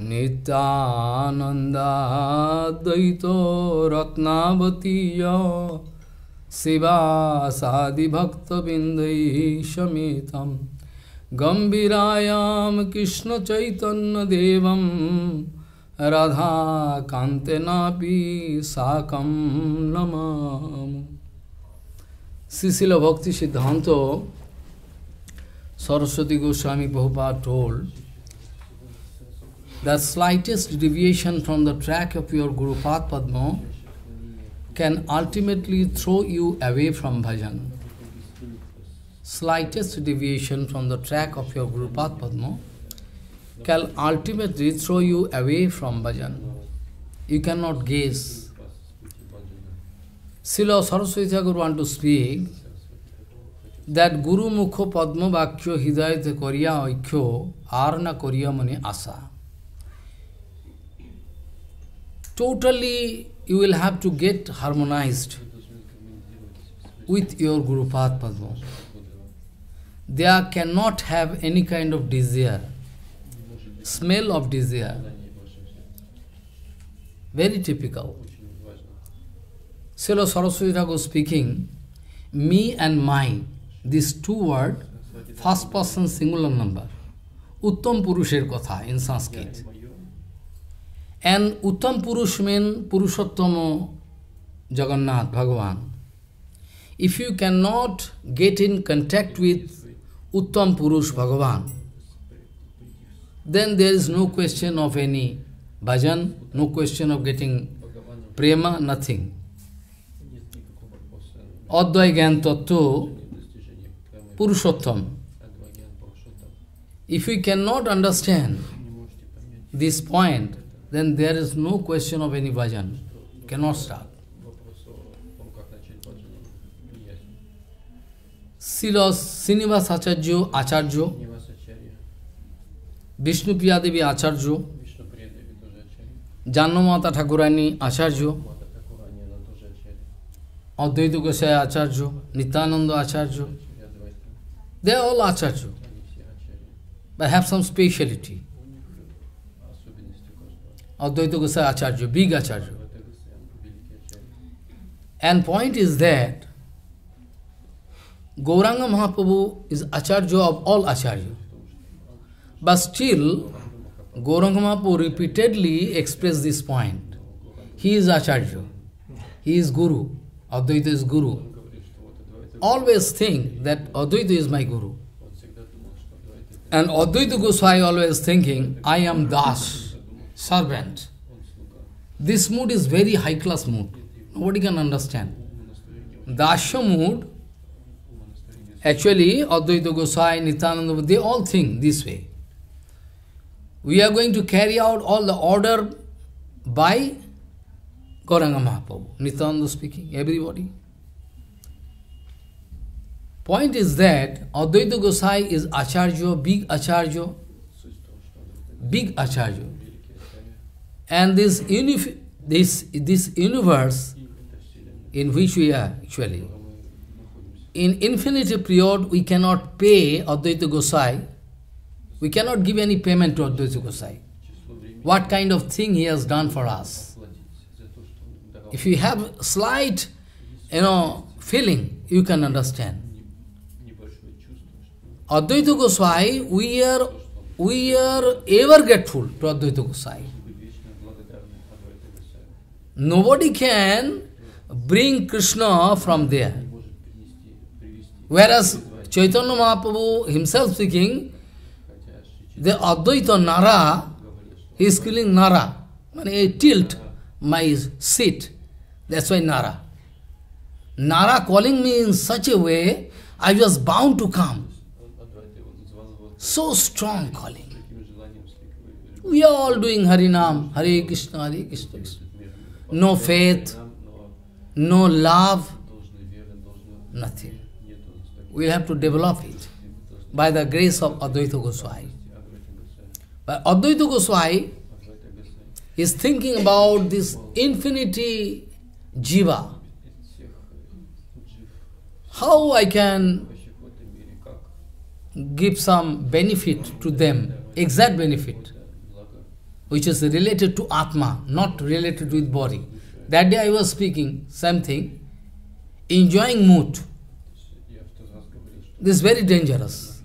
Nityananda Daito Ratnavatiya Siva Sadi Bhakta Bindai Shamitam Gambirayam Krishna Chaitanya Devam Radha Kantenapi Sakam Namam. Srila Bhakti Siddhanta Saraswati Goswami Prabhupada told that slightest deviation from the track of your Guru Padma can ultimately throw you away from bhajan. Slightest deviation from the track of your Guru Padma can ultimately throw you away from bhajan. You cannot gaze. Srila Saraswati Thakur want to speak that Guru Mukho Padma Vakyo Hidayate Koriya Aikyo Arna Koriya Mani Asa. Totally you will have to get harmonized with your Guru Padma. There cannot have any kind of desire, smell of desire. Very typical. Srila Saraswati Thakur speaking, me and mine, these two words, first person singular number, Uttam Purusher Katha in Sanskrit. And Uttam Purush means Purushottama Jagannath, Bhagavan. If you cannot get in contact with Uttam Purush, Bhagavan, then there is no question of any bhajan, no question of getting prema, nothing. Advai Gyan Tattva Purushottam. If we cannot understand this point, then there is no question of any bhajan. Cannot start. Srila Srinivas Acharya, Vishnupriya Devi Acharya, Jannamata Thakurani Acharya, Advaita Gosai Acharya, Nityananda Acharya, they are all Acharya, but have some speciality. Advaita Gosai Acharya, big Acharya. And point is that Gauranga Mahaprabhu is Acharya of all Acharya. But still, Gauranga Mahaprabhu repeatedly expressed this point. He is Acharya. He is Guru. Advaita is Guru. Always think that Advaita is my Guru. And Advaita Goswami always thinking, I am Das, servant. This mood is very high class mood. Nobody can understand. Dasya mood, actually, Advaita Goswami, Nityananda, they all think this way. We are going to carry out all the order by Gauranga Mahaprabhu, Nityananda speaking, everybody. Point is that Advaita Gosai is Acharya, big Acharya, big Acharya. And this universe in which we are actually, in infinity period we cannot pay Advaita Gosai, we cannot give any payment to Advaita Gosai. What kind of thing he has done for us. If you have slight, feeling, you can understand. Advaita Goswami, we are ever grateful to Advaita Goswami. Nobody can bring Krishna from there. Whereas Chaitanya Mahaprabhu himself speaking, the Advaita Nara, he is killing Nara. I tilt my seat. That's why Nara. Nara calling me in such a way, I was bound to come. So strong calling. We are all doing Harinam, Hare Krishna, Hare Krishna. No faith, no love, nothing. We have to develop it by the grace of Advaita Goswami. But Advaita Goswami is thinking about this infinity jiva. How I can give some benefit to them, exact benefit. which is related to Atma, not related with body. That day I was speaking, same thing, enjoying mood. This is very dangerous.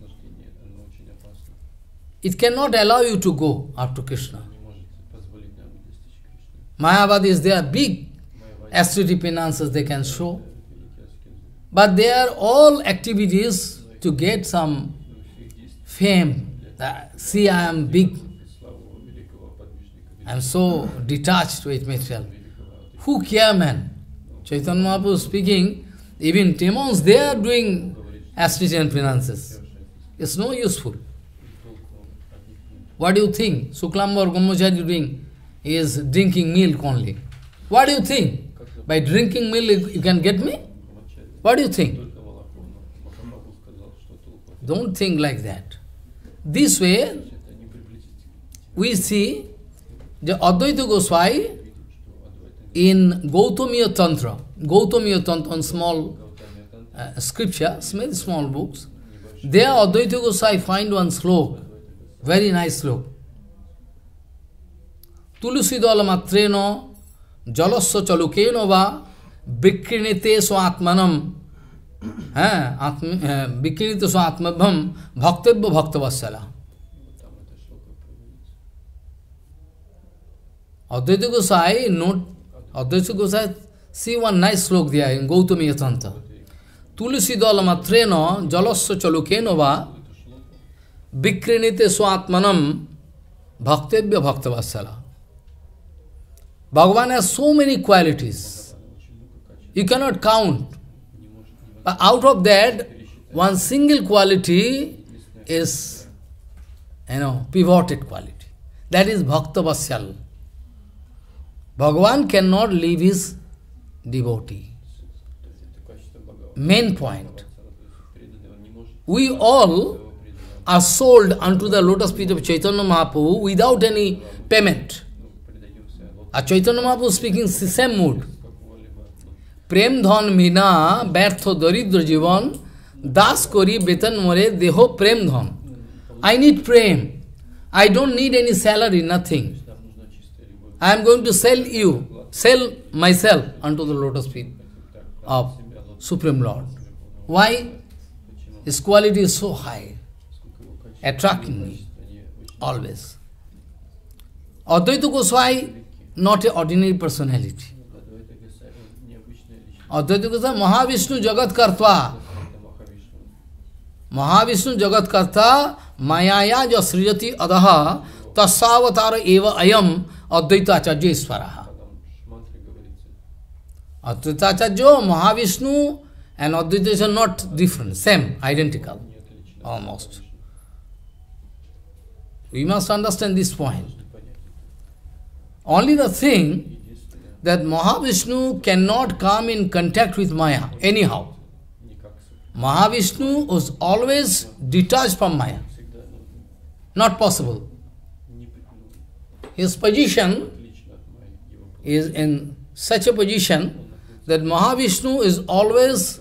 It cannot allow you to go after Krishna. Mayavadis, they are big austerity penances they can show. But they are all activities to get some fame. See, I am big. I am so detached with myself. Who care, man? Chaitanya Mahaprabhu speaking, even demons, they are doing austerity and penances. It's no useful. What do you think? Suklambar Brahmachari doing is drinking milk only. What do you think? By drinking milk you can get me? What do you think? Don't think like that. This way, we see the Advaita Goswami in Gautamiya Tantra, on small scripture, very small books, there Advaita Goswami find one slok, very nice slok. Tulusidala matreno jalasya chalukeno va vikrinite swatmanam vikrinite swatmabham bhaktebya bhaktavassala. Advaita Goswami, see one nice slok there in Gautamiya Tantra. Tulusidala matreno jalasya chalukeno va vikrinite swatmanam bhaktebya bhaktavassala. Bhagavan has so many qualities. You cannot count. But out of that, one single quality is, pivoted quality. That is Bhakta Vasyal. Bhagavan cannot leave his devotee. Main point. We all are sold unto the lotus feet of Chaitanya Mahaprabhu without any payment. A Chaitanya Mahaprabhu speaking the same mood. Prem dhan mina bertho daridra jivan das kori betan more deho prem dhan. I need prem. I don't need any salary, nothing. I am going to sell myself unto the lotus feet of Supreme Lord. Why? His quality is so high, attracting me, always. Advaita Goswami, not an ordinary personality. Advaita Goswami, Mahavishnu Jagat Kartva. Mahavishnu Jagat Karta, Mayaya Jasrijati Adaha, Tasavatara Eva Ayam, Advaita Acharya Isvaraha. Advaita Acharya, Mahavishnu and Advaita are not different, same, identical, almost. We must understand this point. Only the thing that Mahavishnu cannot come in contact with Maya, anyhow. Mahavishnu was always detached from Maya. Not possible. His position is in such a position that Mahavishnu is always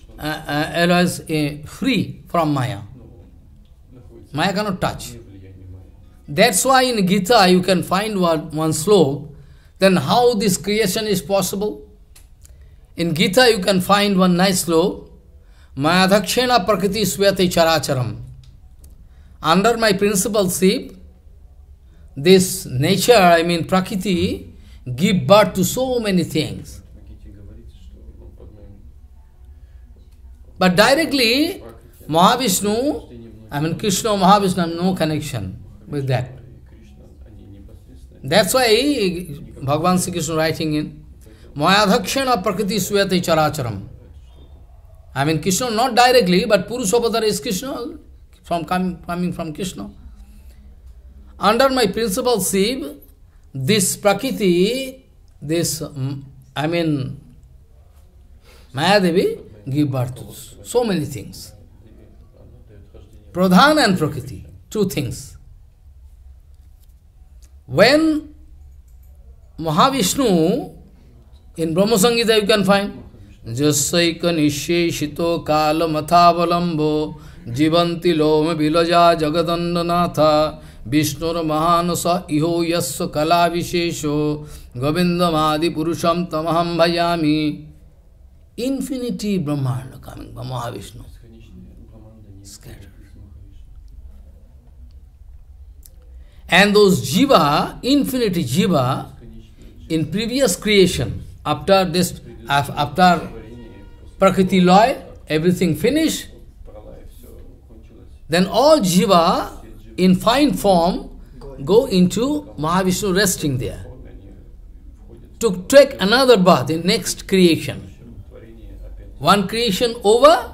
free from Maya. Maya cannot touch. That's why in Gita you can find one slok, then how this creation is possible? In Gita you can find one nice slok, Mayadhakshena prakriti swayate characharam. Under my principalship, this nature, Prakriti, give birth to so many things. But directly, Mahavishnu, Krishna, Mahavishnu have no connection with that. That's why Bhagavan Sri Krishna writing in Mayadhakshena prakriti swayate characharam. Krishna not directly, but Purushopadara is Krishna, coming from Krishna. Under my principalship, this Prakriti, Mayadevi, give birth to so many things. Pradhan and Prakriti, two things. When Mahavishnu, in Brahma Samhita you can find, Jasaika nisheshito kala mathavalambo jivanti loma vilaja jagadandanatha Vishnur Mahanasa Iho Yasya Kala Vishesho Govindamadi Purusham Tamaham Bhajami. Infinity Brahmanda coming from Mahavishnu. Scattered. And those jiva, infinity jiva, in previous creation, after Prakriti Loy, everything finished, then all jiva in fine form go into Mahavishnu resting there. To take another birth in next creation. One creation over,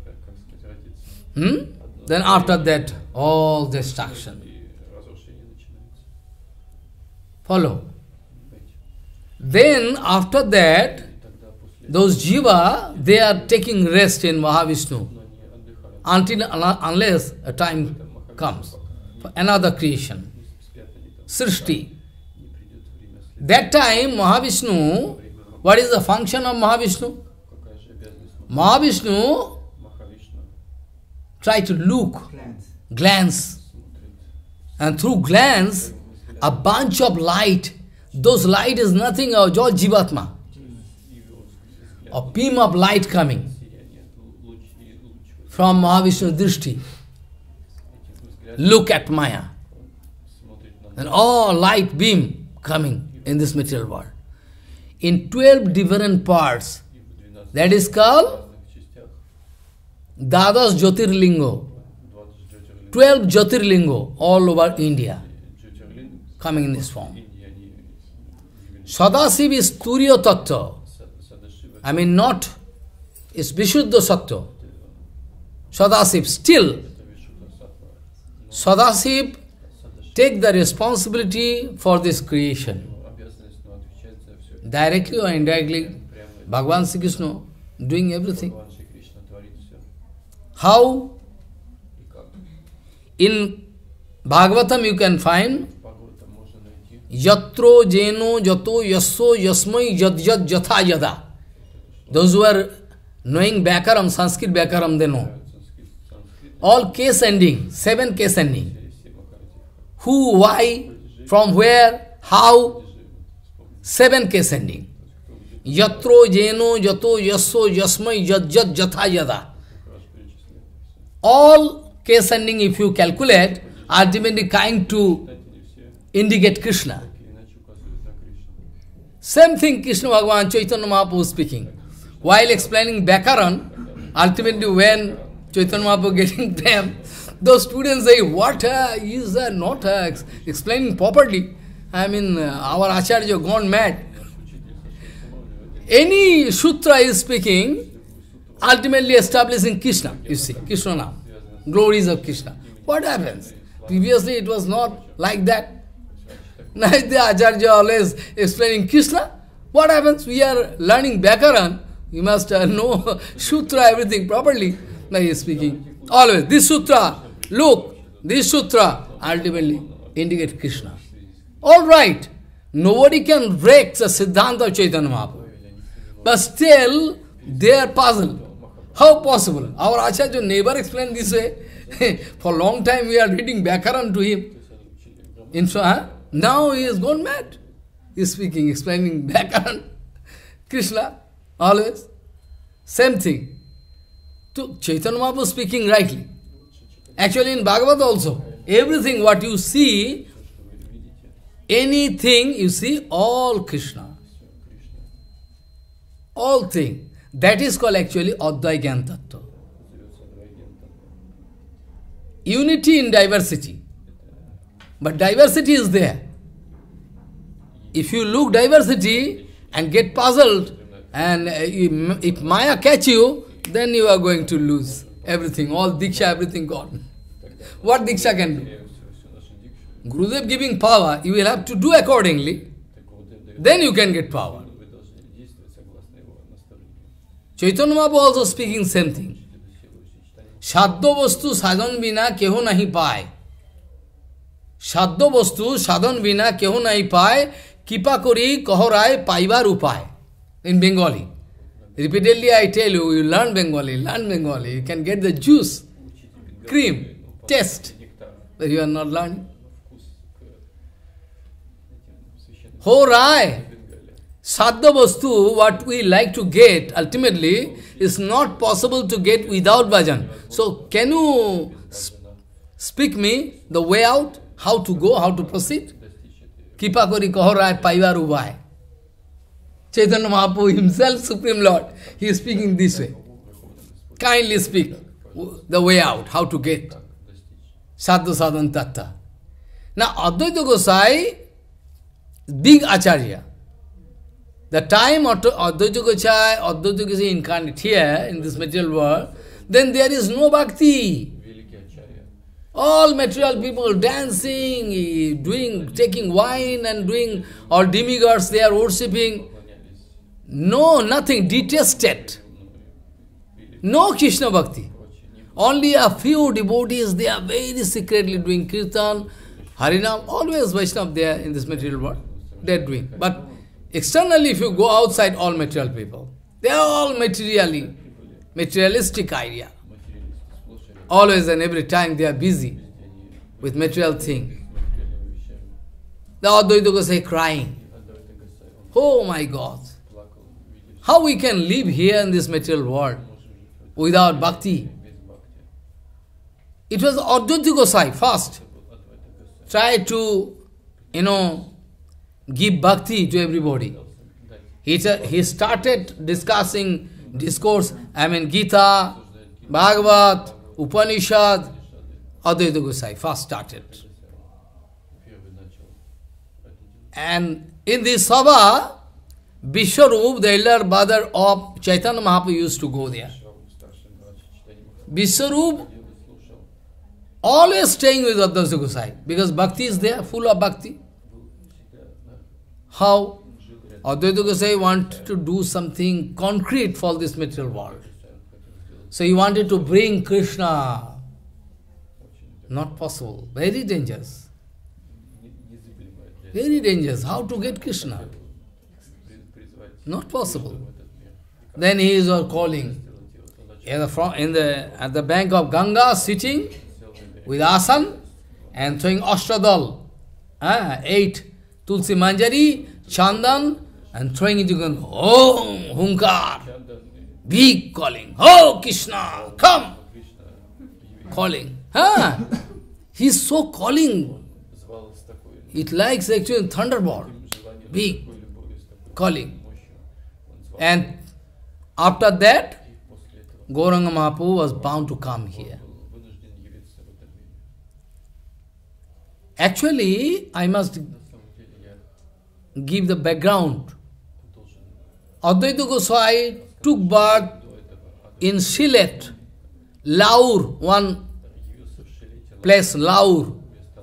then after that, all destruction. Follow. Then after that, those jiva, they are taking rest in Mahavishnu unless a time comes for another creation. Srishti. That time Mahavishnu, what is the function of Mahavishnu? Mahavishnu try to look, glance, and through glance, a bunch of light, those light is nothing of all Jivatma. A beam of light coming from Mahavishnu Drishti. Look at Maya. And all light beam coming in this material world. In 12 different parts, that is called Dadas Jyotirlingo. 12 Jyotirlingo all over India, coming in this form. Sadasiv is Turiya Tattva. I mean not, it's Vishuddha Sattva. Sadasiv, still, Sadasiv take the responsibility for this creation. Directly or indirectly, Bhagavan Sri Krishna doing everything. How? In Bhagavatam you can find Yatro Jeno Jato Yasso Yasmai Yad Yad Jatha Yada. Those who are knowing Bhakaram, Sanskrit Bhakaram, they know. All case ending, 7 case ending. Who, why, from where, how, 7 case ending. Yatro Jeno Jato Yasso Yasmai Yad Yad Jatha Yada. All case ending, if you calculate, ultimately kind to indicate Krishna. Same thing Krishna Bhagavan Chaitanya Mahaprabhu speaking. While explaining Bhakaran, ultimately when Chaitanya Mahaprabhu getting them, those students say, what is not explaining properly? I mean, our Acharya gone mad. Any sutra is speaking, ultimately establishing Krishna, you see, Krishna now. Glories of Krishna. What happens? Previously it was not like that. Now the Acharya always explaining Krishna. What happens? We are learning Bhakaran. You must know Sutra, everything properly. Now he is speaking. Always, this Sutra, look, this Sutra ultimately indicate Krishna. All right. Nobody can break the Siddhanta of Chaitanya Mahaprabhu. But still, they are puzzled. How possible? Our Acharya never explained this way. For a long time we are reading Bhakaran to him. Now he has gone mad. He is speaking, explaining Bhakaran. Krishna, always. Same thing. To Chaitanya Mahaprabhu speaking rightly. Actually in Bhagavad also, everything what you see, anything you see, all Krishna. All things. That is called actually Advai Gyan Tattva. Unity in diversity. But diversity is there. If you look diversity and get puzzled, and if Maya catch you, then you are going to lose everything, all Diksha, everything gone. What Diksha can do? Gurudev giving power, you will have to do accordingly. Then you can get power. Chaitanya Mahaprabhu also speaking same thing. Shaddo vastu sadhan bina keho nahi paye. Shaddo vastu sadhan bina keho nahi paye. Kipa kori kahorai paibar upay. In Bengali. Repeatedly I tell you, you learn Bengali, you can get the juice, cream, taste. But you are not learning. Ho Rai, Sadhya Vastu, what we like to get, ultimately, is not possible to get without bhajan. So, can you speak me the way out? How to go, how to proceed? Kipa kori kaho Rai paivar ubhai. Chaitanya Mahaprabhu himself, Supreme Lord, he is speaking this way. Kindly speak the way out, how to get. Sadhu Sadhan Tattva. Now, Advaita Gosai, big Acharya. The time Advaita Gosai incarnate here in this material world, then there is no bhakti. All material people dancing, taking wine and doing, all demigods they are worshipping. No, nothing, detested. No Krishna Bhakti. Only a few devotees, they are very secretly doing Kirtan, Harinam, always Vaishnava there in this material world. They are doing. But externally, if you go outside, all material people, they are all materialistic idea. Always and every time they are busy with material thing. The Advaita Gosai crying. Oh my God! How we can live here in this material world without bhakti? It was Advaita Gosai first. Try to, give bhakti to everybody. He started discussing discourse, Gita, Bhagavad, Upanishad. Advaita Gosai first started. And in this Sabha, Vishwarup, the elder brother of Chaitanya Mahaprabhu, used to go there. Vishwarup always staying with Advaita Gosai, because bhakti is there, full of bhakti. How? Advaita Gosai wanted to do something concrete for this material world. So he wanted to bring Krishna. Not possible. Very dangerous. Very dangerous. How to get Krishna? Not possible. Then he is calling. At the bank of Ganga, sitting with asan and throwing Ashtadal. 8 Tulsi Manjari, Chandan, and throwing it again. Om, Hunkar. Big calling. Oh, Krishna, come. Calling. He's so calling. It likes actually thunderbolt. Big calling. And after that, Gauranga Mahaprabhu was bound to come here. Actually, I must give the background. Advaita Goswami took birth in Sylhet, Laur, one place, Laur.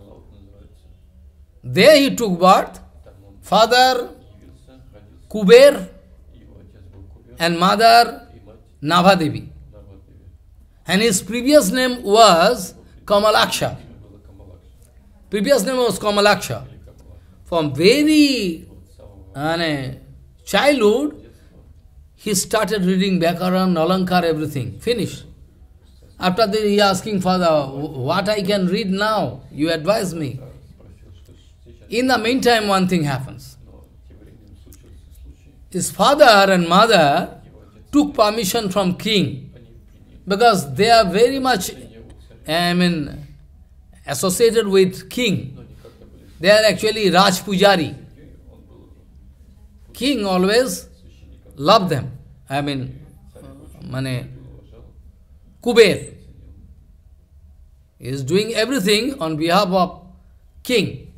There he took birth. Father Kuber and mother Navadevi. And his previous name was Kamalaksha. Previous name was Kamalaksha. From very childhood, he started reading Vyakaran, Alankar, everything. Finished. After that, he asking Father, what I can read now? You advise me. In the meantime, one thing happens. His father and mother took permission from king, because they are very much, associated with king. They are actually Raj Pujari. King always loved them. Kuber is doing everything on behalf of king.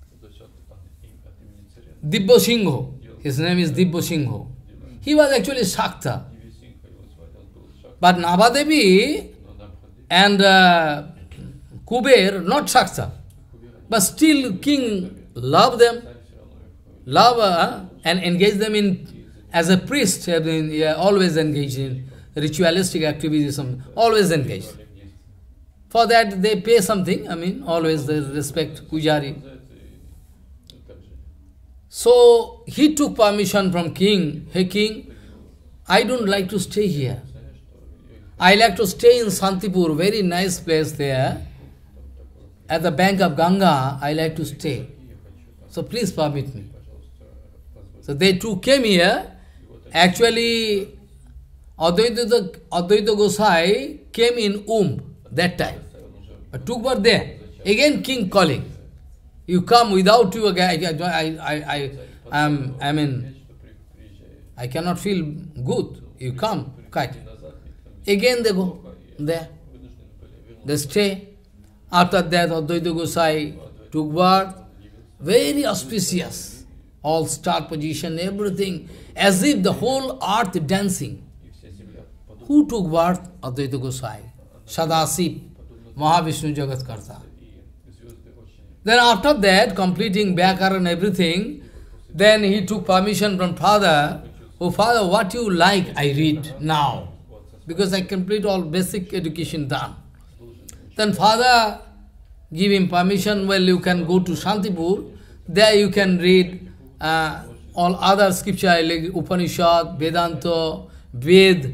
Dibbo Singho. His name is Dibbo Singho. He was actually Shakta. But Navadevi and Kuber, not Shakta. But still king loved them, and engaged them in, as a priest, always engaged in ritualistic activities, always engaged. For that they pay something, always they respect Pujari. So he took permission from king. Hey king, I don't like to stay here. I like to stay in Santipur, very nice place there. At the bank of Ganga, I like to stay. So please permit me. So they two came here. Actually, Advaita Gosai came in that time. But took were there. Again king calling. You come without you again. I cannot feel good. You come, kite. Again they go there. They stay. After that, Advaita Gosai took birth. Very auspicious. All star position, everything. As if the whole earth dancing. Who took birth? Advaita Gosai. Sadasiv, Mahavishnu Jagatkarta. Then after that, completing Vyakara and everything, then he took permission from father. Oh father, what you like, I read now. Because I complete all basic education done. Then father give him permission, well you can go to Shantipur, there you can read all other scripture like Upanishad, Vedanta, Ved,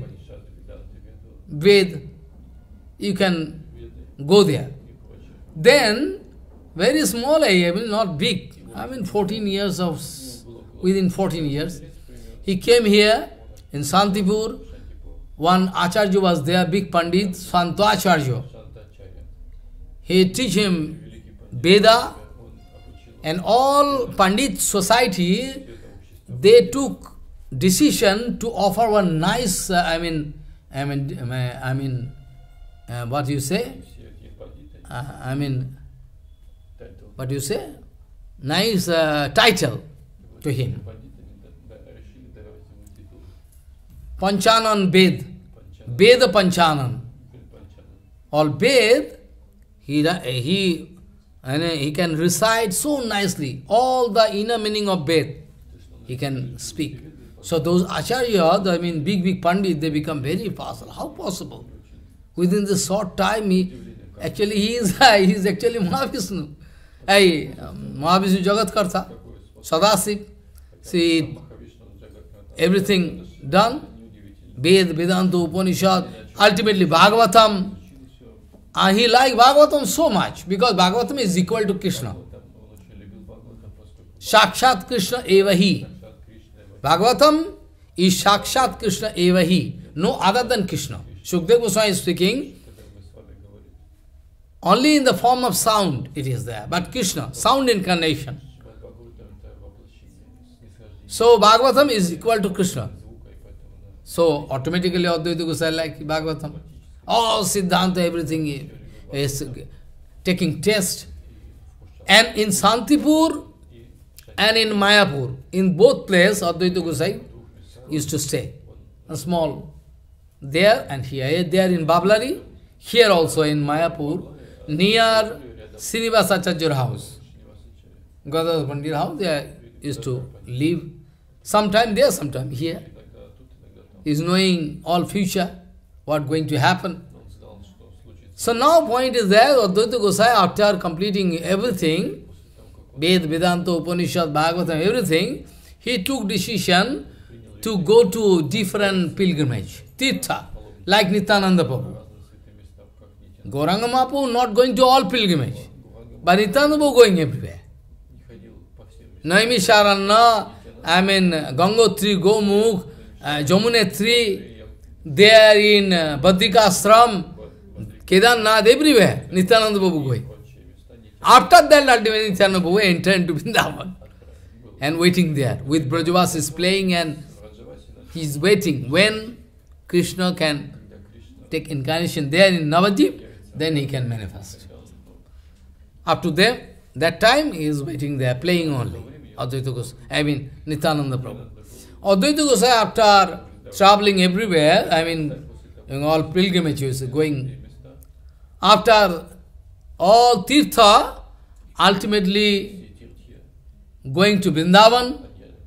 you can go there. Then, very small I mean not big, 14 years within 14 years, he came here in Shantipur. One Acharya was there, big Pandit, Santa Acharya. He teach him Veda, and all Pandit society, they took decision to offer one nice, what you say? What you say? Nice title to him. Panchanan Ved. Veda Panchanan. All Ved, he can recite so nicely. All the inner meaning of Ved, he can speak. So those Acharya, big Pandit, they become very powerful. How possible? Within this short time, he is actually Mahavishnu. Mahavishnu Jagatkarta, Sadasiv. See, everything done. Ved, Vedanta, Upanishad, ultimately Bhagavatam. He liked Bhagavatam so much, because Bhagavatam is equal to Krishna. Sakshat Krishna evahi. Bhagavatam is Sakshat Krishna evahi. No other than Krishna. Shukdev Goswami is speaking, only in the form of sound it is there, but Krishna, sound incarnation. So Bhagavatam is equal to Krishna. So automatically Advaita Goswami like Bhagavatam. All Siddhanta, everything is taking test. And in Shantipur and in Mayapur, in both places, Advaita Goswami used to stay. A small there and here. There in Bablari, here also in Mayapur, near Srinivasacharya's house. Gadadhar Pandit house, they used to live. Sometime there, sometime here. He is knowing all future, what going to happen. So now point is there, Advaita Gosai, after completing everything, Ved, Vedanta, Upanishad, Bhagavatam, everything, he took decision to go to different pilgrimage, Tirtha, like Nityananda Prabhu. Gauranga Mahaprabhu not going to all pilgrimage, but Nityananda Prabhu going everywhere. Naimi Sharana, Gangotri, Gomukh, Jamunetri, there in Badrikashram, Kedarnath, everywhere, Nityananda Prabhu going. After that, ultimately Nityananda Prabhu entered into Vrindavan and waiting there with Brajavas playing, and he is waiting when Krishna can take incarnation there in Navadvip, then he can manifest. Up to there, that time he is waiting there, playing only. Advaita Goswami, Nityananda Prabhu. Advaita Goswami, after traveling everywhere, in all pilgrimages, going, after all Tirtha, ultimately going to Vrindavan,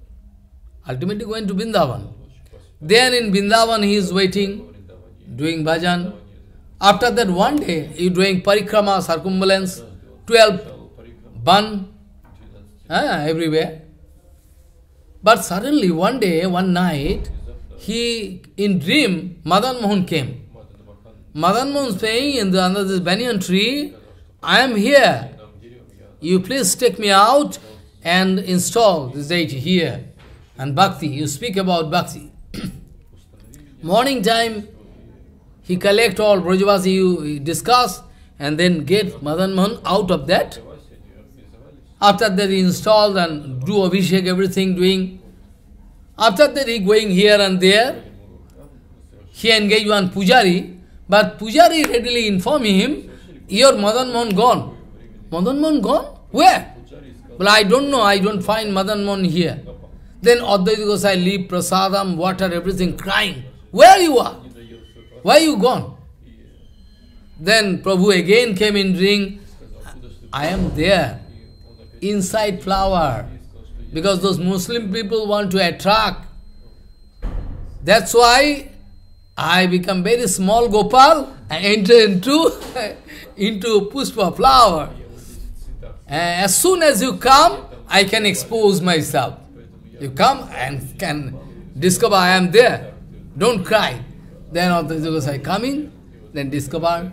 Then in Vrindavan he is waiting, doing bhajan. After that one day, he is doing parikrama, circumambulance, 12 ban, everywhere. But suddenly one day, one night, in dream, Madan Mohan came. Madan Mohan saying, under this banyan tree, I am here. You please take me out and install this deity here. And bhakti, you speak about bhakti. Morning time, he collect all Brajavasi, you discuss, and then get Madan Mohan out of that. After that he installed and do Abhishek, everything doing. After that he going here and there. He engaged one Pujari, but Pujari readily informed him, your Madan Mohan gone. Madan Mohan gone? Where? Well, I don't know, I don't find Madan Mohan here. Then Advaita Gosai leave prasadam, water, everything, crying. Where you are? Why you gone? Then Prabhu again came in ring. I am there, inside flower, because those Muslim people want to attract. That's why I become very small Gopal and enter into Pushpa flower. As soon as you come, I can expose myself. You come and can discover I am there. Don't cry. Then Advaita Gosai coming, then discover.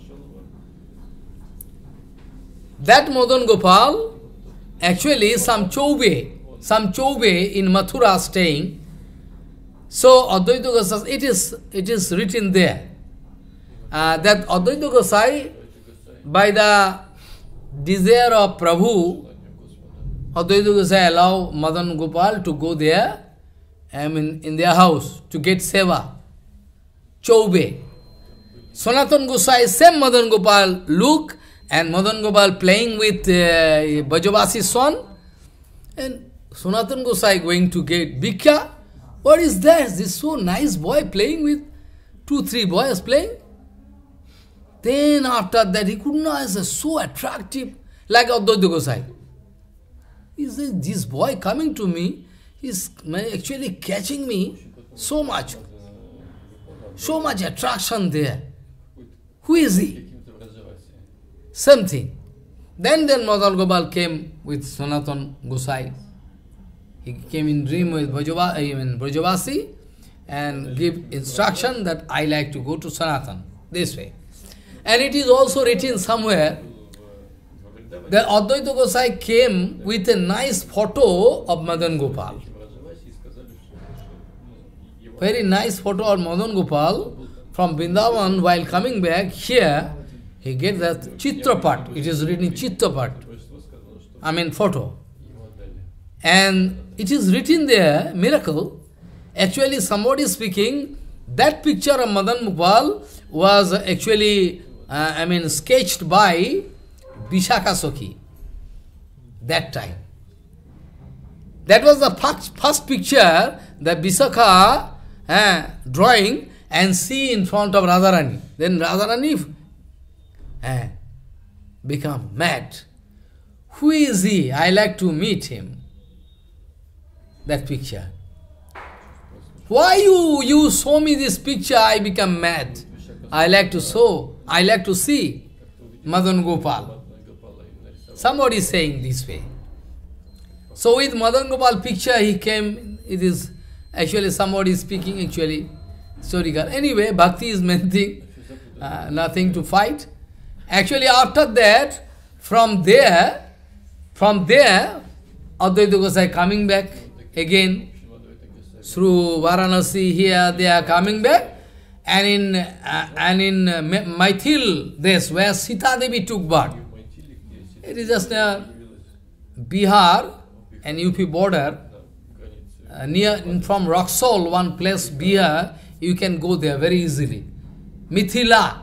That Madan Gopal, actually some Choube in Mathura staying. So Advaita Gosai, it is written there, that Advaita Gosai, by the desire of Prabhu, Advaita Gosai allow Madan Gopal to go there, in their house, to get seva. Choube. Sanatana Gosai, same Madan Gopal look, and Madan Gopal playing with Brajavasi's son, and Sanatana Gosai going to get Bhikkha. What is that? This so nice boy playing with 2-3 boys playing. Then after that he could not, so attractive, like Advaita Gosai. He says, this boy coming to me, he's actually catching me so much attraction there. Who is he? Something. Then Madan Gopal came with Sanatana Gosai. He came in dream with Brajavasi and give instruction that I like to go to Sanatana, this way. And it is also written somewhere that Advaita Gosai came with a nice photo of Madan Gopal. Very nice photo of Madan Gopal from Vrindavan. While coming back here, he gets that Chitrapat. It is written Chitrapat. Photo. And it is written there, miracle. Actually, somebody is speaking, that picture of Madan Gopal was actually, sketched by Vishakha Sakhi. That time. That was the first picture that Vishakha drawing and see in front of Radharani. Then Radharani become mad. Who is he? I like to meet him. That picture. Why you show me this picture? I become mad. I like to see Madan Gopal. Somebody is saying this way. So with Madan Gopal picture he came, it is actually somebody is speaking actually, historical. Anyway, bhakti is main thing, nothing to fight. Actually after that, from there, Advaita Gosai coming back again, through Varanasi here, they are coming back, and in Maithil, this where Sita Devi took birth. It is just Bihar and UP border, near from Roxol, one place, Bihar, you can go there very easily. Mithila,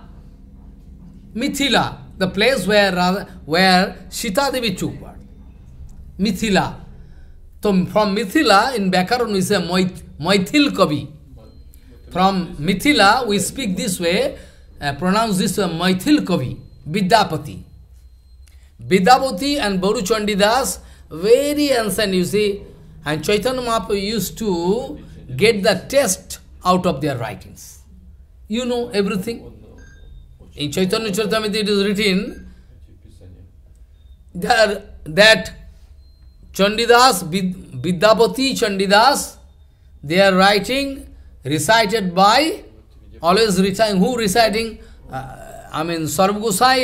the place where Sita Devi took birth. Mithila. So from Mithila, in Vyakaran we say Maithil Kavi. From Mithila we speak this way, pronounce this way, Maithil Kavi, Vidyapati. Vidyapati and Baru Chandidas, very ancient, you see, and Chaitanya Mahaprabhu used to get the taste out of their writings. You know everything. In Chaitanya Charitamrita it is written that Chandidas, Vidyapati Chandidas, they are writing, recited by, always reciting, who reciting? Sarva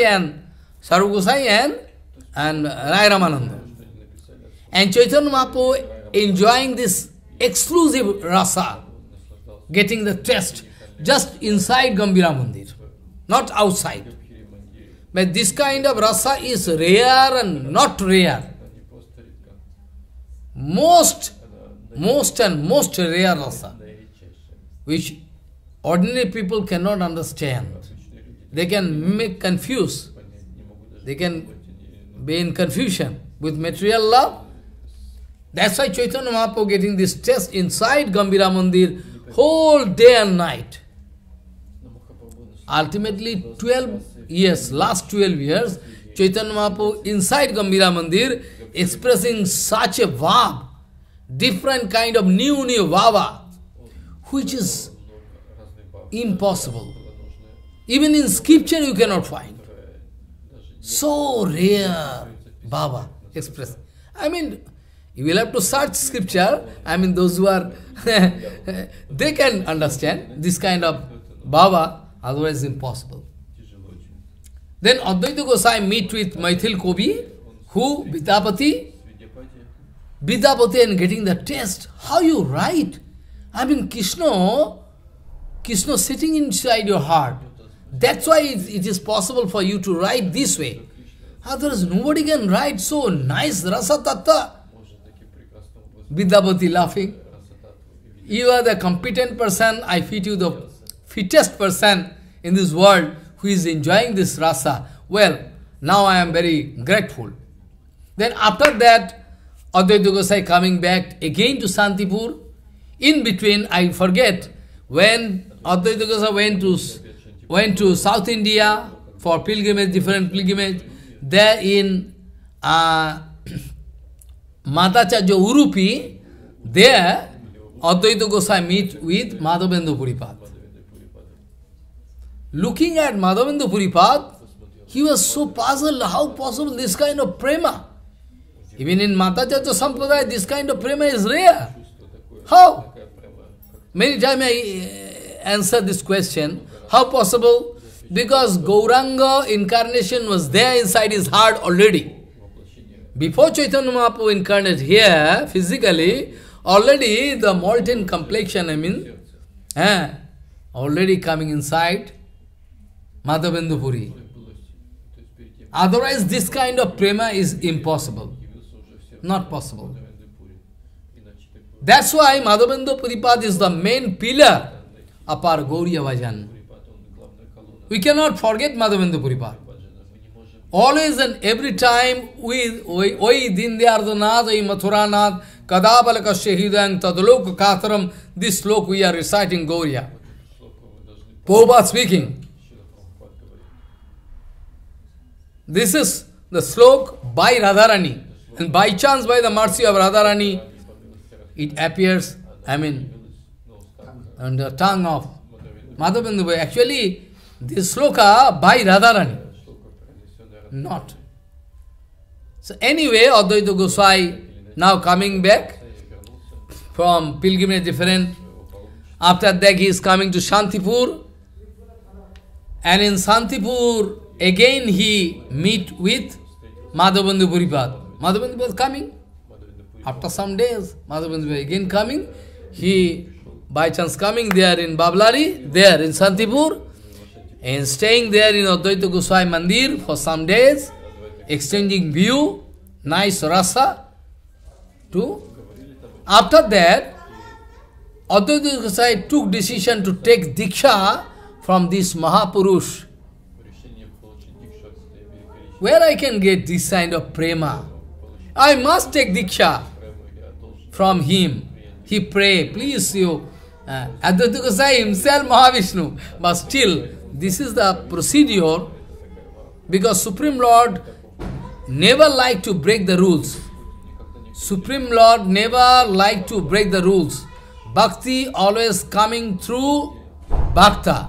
Gosai and Rai Ramananda. And Chaitanya Mahaprabhu enjoying this exclusive rasa, getting the taste just inside Gambhira Mandir, not outside. But this kind of rasa is rare and not rare. Most rare rasa, which ordinary people cannot understand. They can make confuse. They can be in confusion with material love. That's why Chaitanya Mahaprabhu getting this taste inside Gambhira Mandir whole day and night. Ultimately, 12 years, last 12 years, Chaitanya Mahaprabhu inside Gambhira Mandir expressing such a bhav, different kind of new bhava, which is impossible. Even in scripture you cannot find. So rare bhava expressed. I mean, you will have to search scripture. I mean, those who are, they can understand this kind of bhava, otherwise impossible. Then Advaita Gosai meet with Maithil Kobi, who? Vidyapati. Vidyapati and getting the taste. How you write? I mean, Krishna sitting inside your heart. That's why it is possible for you to write this way. Otherwise, nobody can write so nice rasa tattva. Vidyapati laughing. You are the competent person, I fit you the fittest person in this world who is enjoying this rasa. Well, now I am very grateful. Then after that, Advaita Gosai coming back again to Santipur. In between, I forget, when Advaita Gosai went to South India for pilgrimage, different pilgrimage, there in Madhacharya Urupi, there Advaita Gosai meet with Madhavendra Puripad. Looking at Madhavendra Puripad, he was so puzzled, how possible this kind of prema? Even in Madhacharya Sampradaya, this kind of prema is rare. How? Many times I answer this question, how possible? Because Gauranga incarnation was there inside his heart already. Before Chaitanya Mahaprabhu incarnated here, physically, already the molten complexion, already coming inside Madhavendra Puri. Otherwise, this kind of prema is impossible. Not possible. That's why Madhavendra Puripad is the main pillar of our Gauriya Bhajan. We cannot forget Madhavendra Puripad. Always and every time, Oi Dindyardanath, Oi Mathuranath, Kadabalaka Shahidang, Tadalok Katharam, this sloka we are reciting Gauriya. Prabhupada speaking. This is the sloka by Radharani. And by chance, by the mercy of Radharani, it appears, on the tongue of Madhavendra. Actually, this sloka by Radharani. Not. So anyway, Advaita Gosai now coming back from pilgrimage different. After that he is coming to Shantipur. And in Shantipur, again he meet with Madhavendra Puripad. Madhavendra was coming. After some days, Madhavendra again coming. He, by chance coming there in Bablari, there in Shantipur, and staying there in Advaita Goswami Mandir for some days, exchanging view, nice rasa, too. After that, Advaita Goswami took decision to take Diksha from this Mahapurush. Where I can get this kind of prema? I must take Diksha from him. He pray, please you, Advaita Goswami himself Mahavishnu, but still, this is the procedure, because Supreme Lord never liked to break the rules. Supreme Lord never liked to break the rules. Bhakti always coming through Bhakta.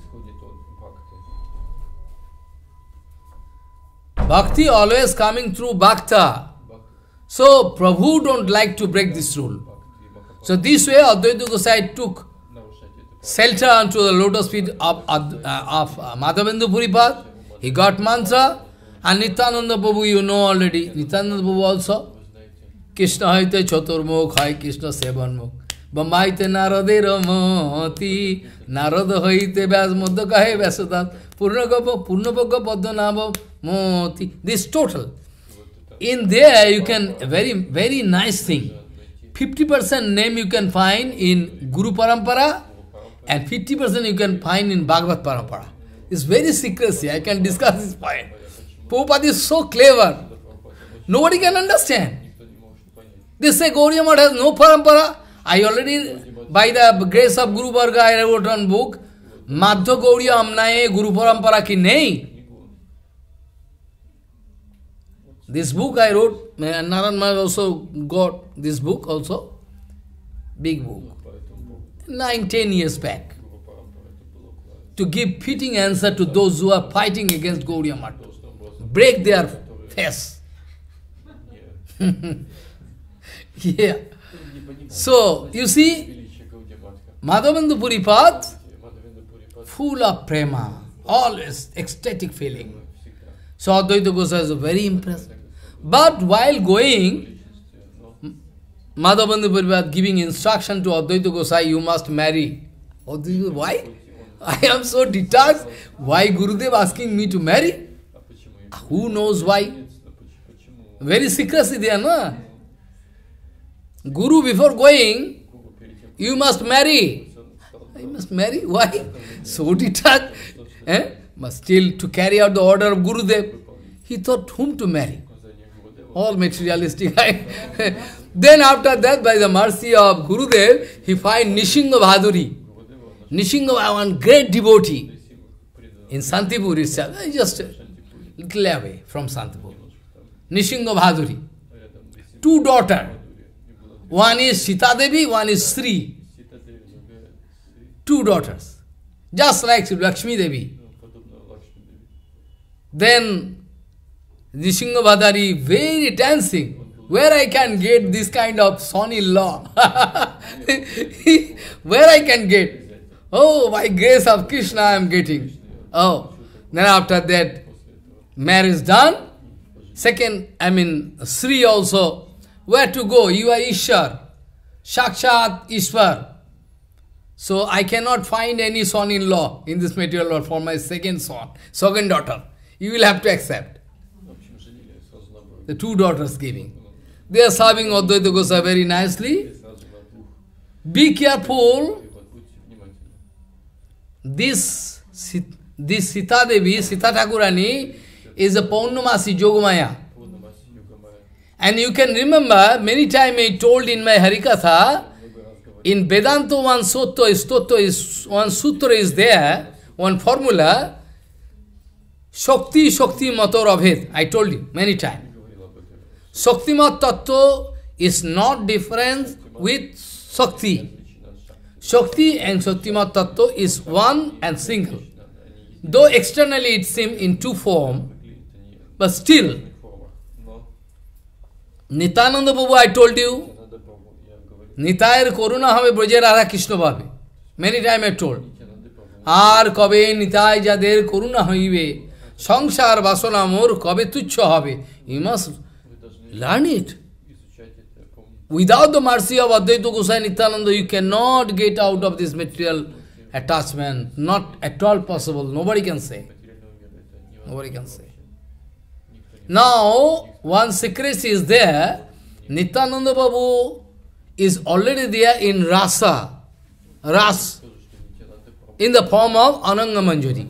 Bhakti always coming through Bhakta. So Prabhu don't like to break this rule. So this way Advaita Gosai took shelter unto the lotus feet of Madhavendra Puripad. He got mantra, and Nityananda Prabhu you know already. Nityananda Prabhu also Krishna haite chaturmukh, hai Krishna sevanmukh. Bambaite narader mati, narada haite vyas madhya kahe vyasadat, purnapagga padmanabha moti. This total. In there you can, very nice thing. 50% name you can find in Guru Parampara and 50% you can find in Bhagavad Parampara. It's very secrecy, I can discuss this point. Prabhupada is so clever. Nobody can understand. They say Gaudiya Math has no Parampara. I already, by the grace of Guru Varga, I wrote one book, Madhya Gaudiya Amnaye Guru Parampara ki nahi. This book I wrote, Narayan Maharaj also got this book also, big book, 9-10 years back, to give fitting answer to those who are fighting against Gaudiya Math, break their face. Yeah. So, you see, Madhavendra Puripad, full of prema, always ecstatic feeling. So Advaita Goswami is very impressed. But while going, Madhavendra Puripad giving instruction to Advaita Goswami, you must marry. Why? I am so detached. Why Gurudev asking me to marry? Who knows why? Very secrecy there, no? Guru before going, you must marry. I must marry? Why? So detached. But still to carry out the order of Gurudev, he thought whom to marry. All materialistic. Then after that, by the mercy of Gurudev, he find Nishinga Bhaduri. Nishinga, one great devotee in Santipur itself, just a little away from Santipur. Nishinga Bhaduri. 2 daughters. One is Sita Devi, one is Sri. 2 daughters. Just like Lakshmi Devi. Then Nishinga Bhadari very dancing. Where I can get this kind of son-in-law? Where I can get? Oh, by grace of Krishna I am getting. Oh, then after that, marriage done. Second, Sri also. Where to go? You are Ishwar. Sakshat Ishwar. So I cannot find any son-in-law in this material world for my second son, second daughter. You will have to accept. The 2 daughters giving. They are serving Advaita Goswami very nicely. Be careful. This Sita Devi, Sita Thakurani, is a Paurnamasi Yogamaya. And you can remember, many times I told in my Harikatha, in Vedanta one sutra is there, one formula, Shakti Mator Abhed. I told you many times. Shakti Mat Tattva is not different with Shakti. Shakti and Shakti Mat Tattva is one and single. Though externally it seems in 2 forms, but still, Nityananda Prabhu, I told you, Nitayar Koruna Hame Braja Radha Krishna Bhabe. Many times I told. Ar Kabe Nitay Jader Koruna Haive, Sangsar Vasana Mor Kabe Tuchha Habe. You must learn it. Without the mercy of Advaita Goswami Nityananda, you cannot get out of this material attachment. Not at all possible. Nobody can say. Nobody can say. Now, one secrecy is there. Nityananda Prabhu is already there in rasa, in the form of Ananga Manjari.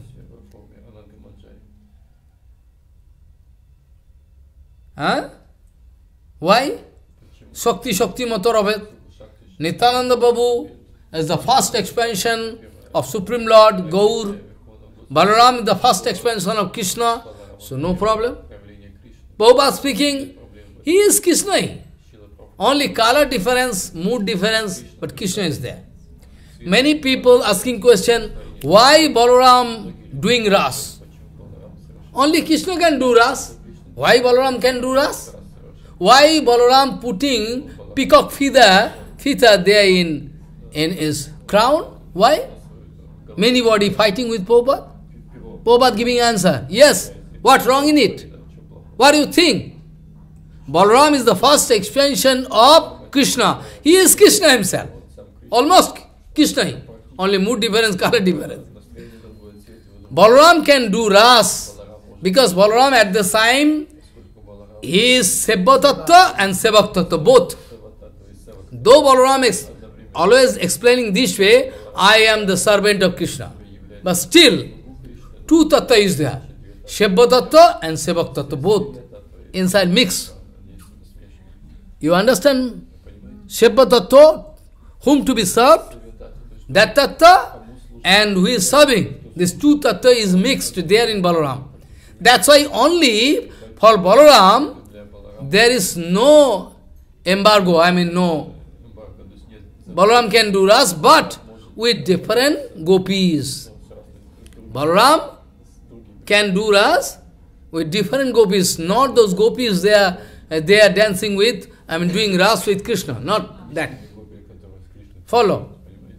Huh? Why? Shakti Mator Abhed. Nityananda Prabhu is the first expansion of Supreme Lord, Gaur. Balaram is the first expansion of Krishna. So no problem. Prabhupada speaking, he is Krishna. Only color difference, mood difference, but Krishna is there. Many people asking question, why Balaram doing ras? Only Krishna can do ras. Why Balaram can do ras? Why Balaram putting peacock feather there in his crown? Why? Many body fighting with Prabhupada. Prabhupada giving answer. Yes. What wrong in it? What do you think? Balaram is the first expansion of Krishna. He is Krishna himself. Almost Krishna. Only mood difference, color difference. Balaram can do ras. Because Balaram at the time, he is Sebha Tattva and Sevak Tattva, both. Though Balaram is always explaining this way, I am the servant of Krishna. But still, two Tattva is there. Sebha Tattva and Sevak Tattva, both inside mix. You understand? Sebha Tattva, whom to be served, that Tattva, and who is serving. These two Tattva is mixed there in Balaram. That's why only for Balaram, there is no embargo, no. Balaram can do ras, but with different gopis. Balaram can do ras with different gopis, not those gopis they are dancing with, doing ras with Krishna, not that. Follow.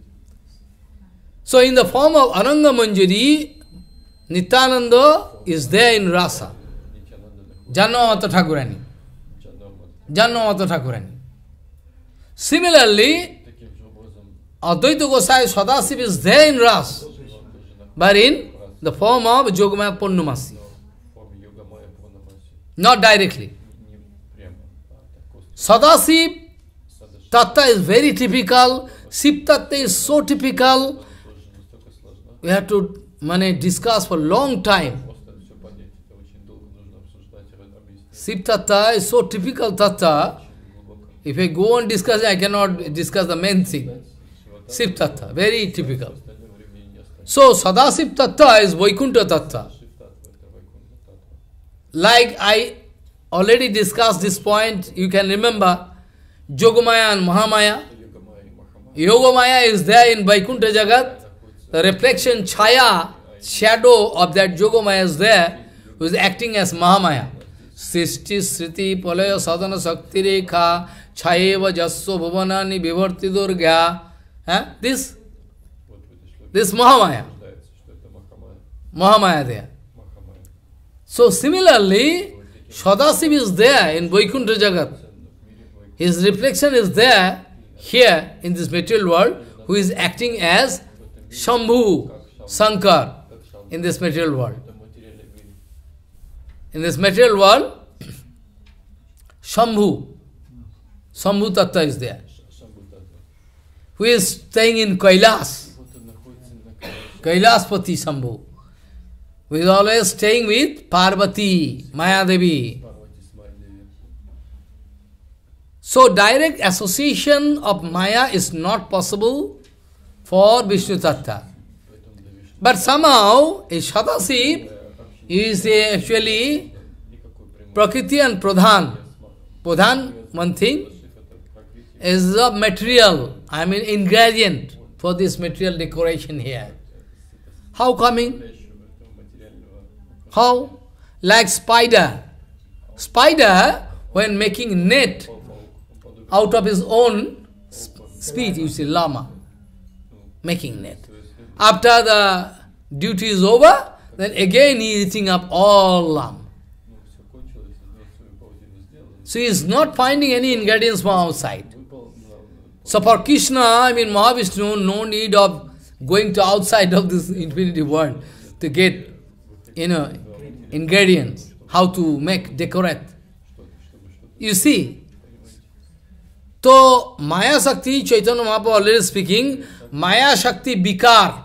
So in the form of Ananga Manjari, Nityananda is there in rasa. Jannamata Thakurani. Jannamata Thakurani. Similarly, Advaita Gosai Sadasiv is there in ras, but in the form of Yogamaya Purnamasi. Not directly. Sadasiv Tattva is very typical. Shiv Tattva is so typical. We have to discuss for a long time. Shiv Tattva is so typical Tattva. If I go on discussing, I cannot discuss the main thing. Shiv Tattva, very typical. So, Sadasiv Tattva is Vaikuntha Tattva. Like I already discussed this point, you can remember Yogamaya and Mahamaya. Yogamaya is there in Vaikuntha Jagat. The reflection, chaya, shadow of that Yogamaya is there, who is acting as Mahamaya. Sisti Sriti Palaya Sadhana Sakti Rekha Chayeva Jasya Bhuvanani Vivarti Durga. This Mahamaya. Mahamaya there. So similarly, Sadasiv is there in Vaikuntha Jagat. His reflection is there here in this material world, who is acting as Shambhu, Shankar in this material world. In this material world, Shambhu Tattva is there, who is staying in Kailas, Kailaspati Shambhu, who is always staying with Parvati, Maya Devi. So direct association of Maya is not possible for Vishnu Tattva. But somehow, a Sadasiv is actually Prakriti and Pradhan. Pradhan, one thing, is the material, ingredient for this material decoration here. How coming? How? Like spider. Spider, when making net out of his own speed, you see, lama, making net. After the duty is over, then again he is eating up all lamb. So he is not finding any ingredients from outside. So for Krishna, Mahavishnu, no need of going to outside of this infinity world to get, ingredients, how to make, decorate. You see, so Maya Shakti, Chaitanya Mahaprabhu already speaking, Maya Shakti Bikar.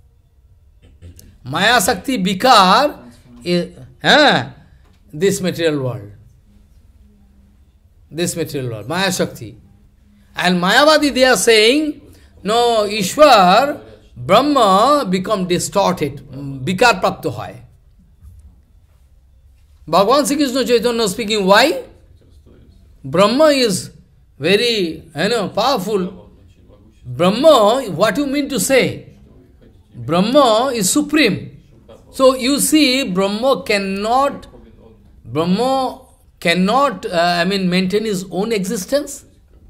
Maya Shakti Bikar is this material world. This material world, Maya Shakti. And Mayavadi, they are saying, no, Ishwar, Brahma become distorted. Bikar prapto hai. Bhagavan Sri Krishna Chaitanya speaking, why? Brahma is very, powerful. Brahma, what you mean to say? Brahma is supreme. So you see, Brahma cannot maintain his own existence.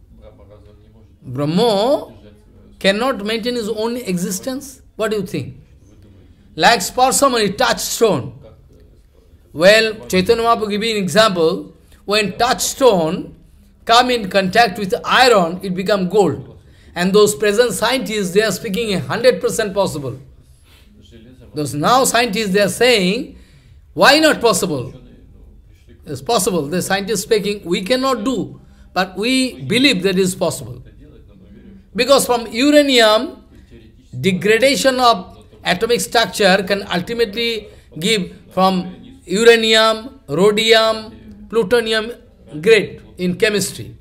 Brahma cannot maintain his own existence. What do you think? Like Sparsamani, touchstone. Well, Chaitanya Mahaprabhu giving an example. when touchstone come in contact with iron, it become gold. And those present scientists, they are speaking 100% possible. Those now scientists, they are saying, why not possible? It's possible. The scientists speaking, we cannot do, but we believe that it is possible. Because from uranium, degradation of atomic structure can ultimately give from uranium, rhodium, plutonium grade in chemistry.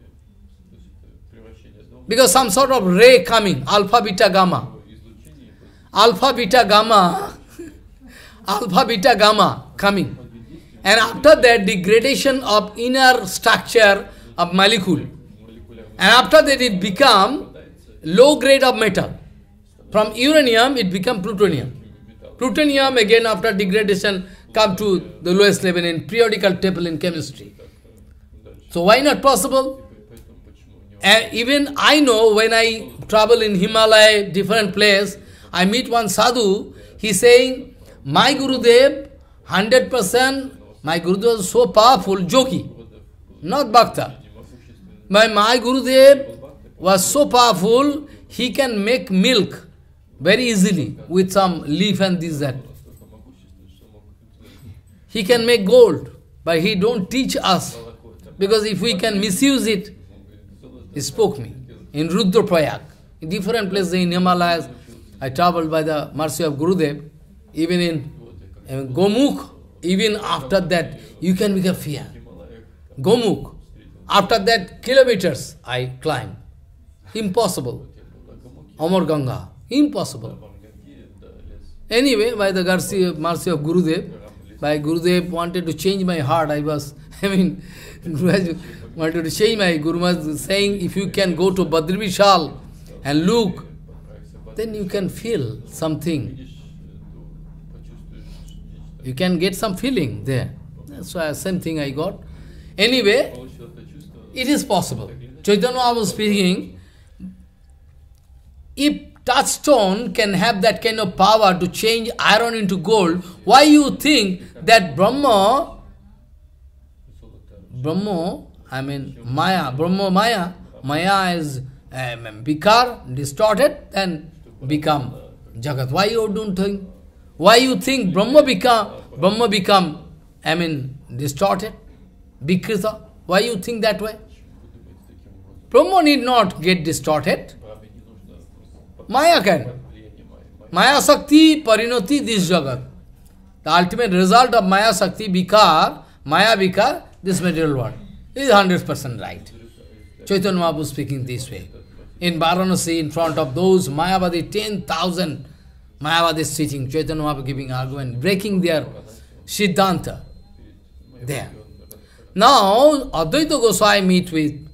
Because some sort of ray coming, alpha, beta, gamma. Alpha, beta, gamma, alpha, beta, gamma coming. And after that, degradation of inner structure of molecule. And after that, it become low grade of metal. From uranium, it become plutonium. Plutonium, again, after degradation, come to the lowest level in periodical table in chemistry. So why not possible? And even I know when I travel in Himalaya, different place, I meet one sadhu, he saying, my Gurudev, 100%, my Gurudev was so powerful, Jogi, not Bhakta. My Gurudev was so powerful, he can make milk very easily with some leaf and this, that. He can make gold, but he don't teach us. Because if we can misuse it, he spoke me. In Rudraprayag, in different places in Himalayas, I traveled by the mercy of Gurudev, even in Gomukh, even after that, you can become fear. Gomukh, after that, kilometers I climb. Impossible. Amar Ganga, impossible. Anyway, by the mercy of Gurudev, by Gurudev wanted to change my heart, wanted to change my Guru was saying, if you can go to Badri Vishal and look, then you can feel something. You can get some feeling there. That's why same thing I got. Anyway, it is possible. Chaitanya was speaking, if touchstone can have that kind of power to change iron into gold, why you think that Brahma, Maya is Vikar, distorted, and become Jagat. Why you don't think? Why you think Brahma become, distorted? Vikrita? Why you think that way? Brahma need not get distorted. Maya can. Maya Sakti Parinoti this Jagat. The ultimate result of Maya Sakti Vikar, Maya Vikar, this material world, is 100% right. Chaitanya Mahaprabhu speaking this way. In Varanasi, in front of those Mayavadi, 10,000 Mayavadis sitting, Chaitanya Mahaprabhu giving argument, breaking their Siddhanta there. Now, Advaita Goswami meet with,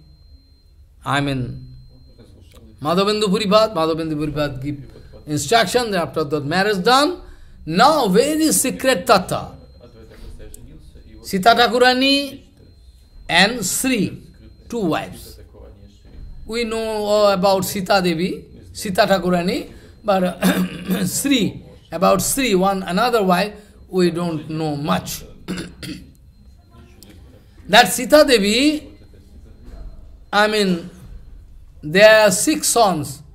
Madhavendu Puripad give instruction, after the marriage done, now very secret tattva. Sita Thakurani and Sri, two wives. We know about Sita Devi, Sita Thakurani, but Sri, about Sri, another wife, we don't know much. That Sita Devi, there are 6 sons.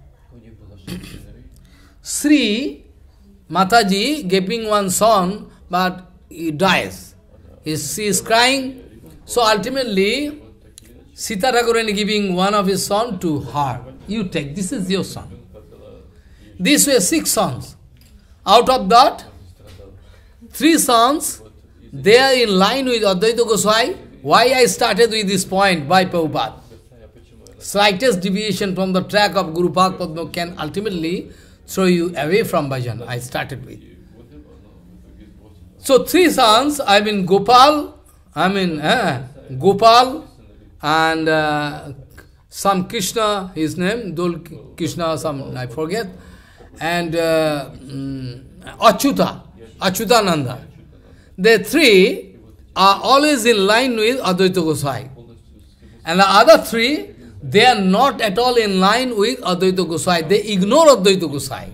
Sri, Mataji, giving one son, but he dies. She is crying. So ultimately, Sita Thakurani giving one of his son to her. You take, this is your son. These were 6 sons. Out of that, 3 sons, they are in line with Advaita Goswami. Why I started with this point by Prabhupada? Slightest deviation from the track of Guru Padma can ultimately throw you away from bhajan. I started with. So 3 sons, Gopal, Gopal, and some Krishna, his name, Dol Krishna, some I forget, and Achyutananda. The 3 are always in line with Advaita Goswami. And the other 3, they are not at all in line with Advaita Goswami. They ignore Advaita Goswami.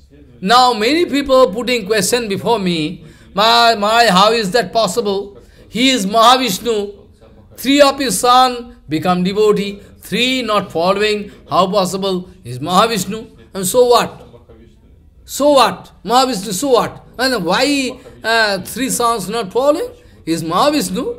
Now many people putting question before me, how is that possible? He is Mahavishnu. 3 of his son become devotee, 3 not following. How possible? He is Mahavishnu. And so what? So what? Mahavishnu, so what? And why 3 sons not following? He is Mahavishnu.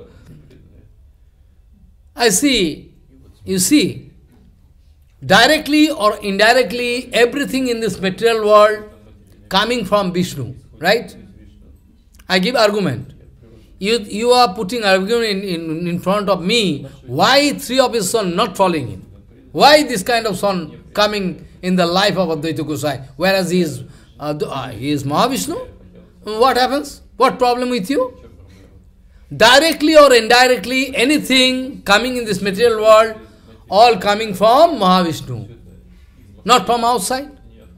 I see, you see, directly or indirectly, everything in this material world coming from Vishnu, right? I give argument. You are putting argument in front of me. Why 3 of his sons not following him? Why this kind of son coming in the life of Advaita Gosai? Whereas he is Mahavishnu? What happens? What problem with you? Directly or indirectly, anything coming in this material world, all coming from Mahavishnu. Not from outside.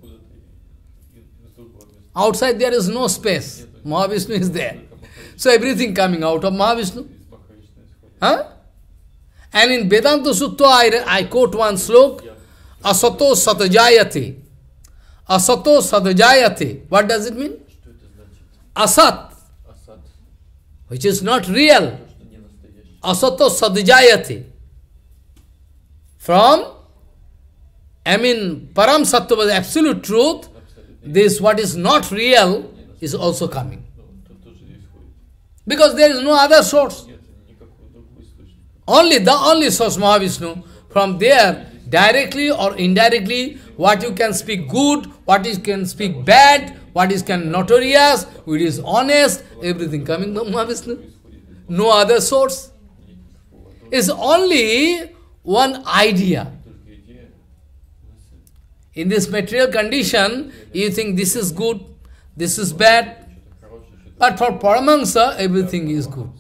Outside there is no space. Mahavishnu is there. So everything coming out of Mahavishnu. Huh? And in Vedanta Sutta, I quote one slok, Asato Satajayate. Asato Satajayate. What does it mean? Asat, which is not real. Asato Sadjayate. From, Param Sattva, the absolute truth, this what is not real is also coming. Because there is no other source. Only the only source, Mahavishnu. From there, directly or indirectly, what you can speak good, what you can speak bad, what is can notorious, which is honest, everything coming from Mahavishnu. No other source. It's only one idea. In this material condition, you think this is good, this is bad. But for Paramahansa, everything is good.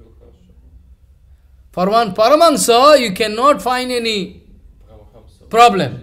For one Paramahansa, you cannot find any problem.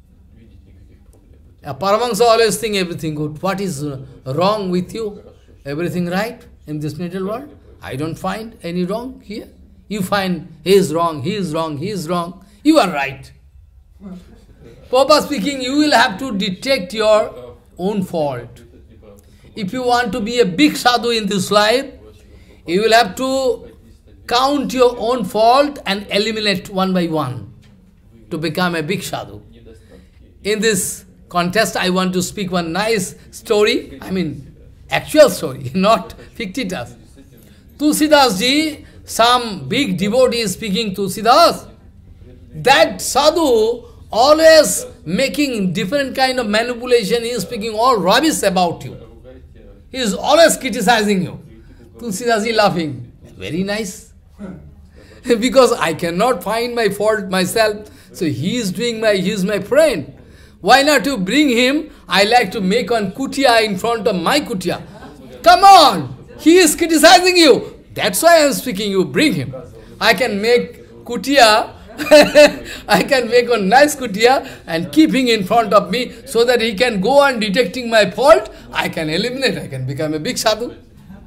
A Paramahansa always think everything good. What is wrong with you? Everything right in this material world? I don't find any wrong here. You find he is wrong, he is wrong, he is wrong. You are right. Papa speaking, you will have to detect your own fault. If you want to be a big sadhu in this life, you will have to count your own fault and eliminate one by one to become a big sadhu. In this contest, I want to speak one nice story, actual story, not fictitious. Tulsidas ji, some big devotee is speaking Tulsidas. That sadhu always making different kind of manipulation, he is speaking all rubbish about you. He is always criticizing you. Tulsidas ji laughing. Very nice. Because I cannot find my fault myself. So he is my friend. Why not you bring him? I like to make one kutia in front of my kutia. Come on! He is criticizing you. That's why I am speaking. You bring him. I can make kutia. I can make a nice kutia and keep him in front of me so that he can go on detecting my fault. I can eliminate. I can become a big sadhu.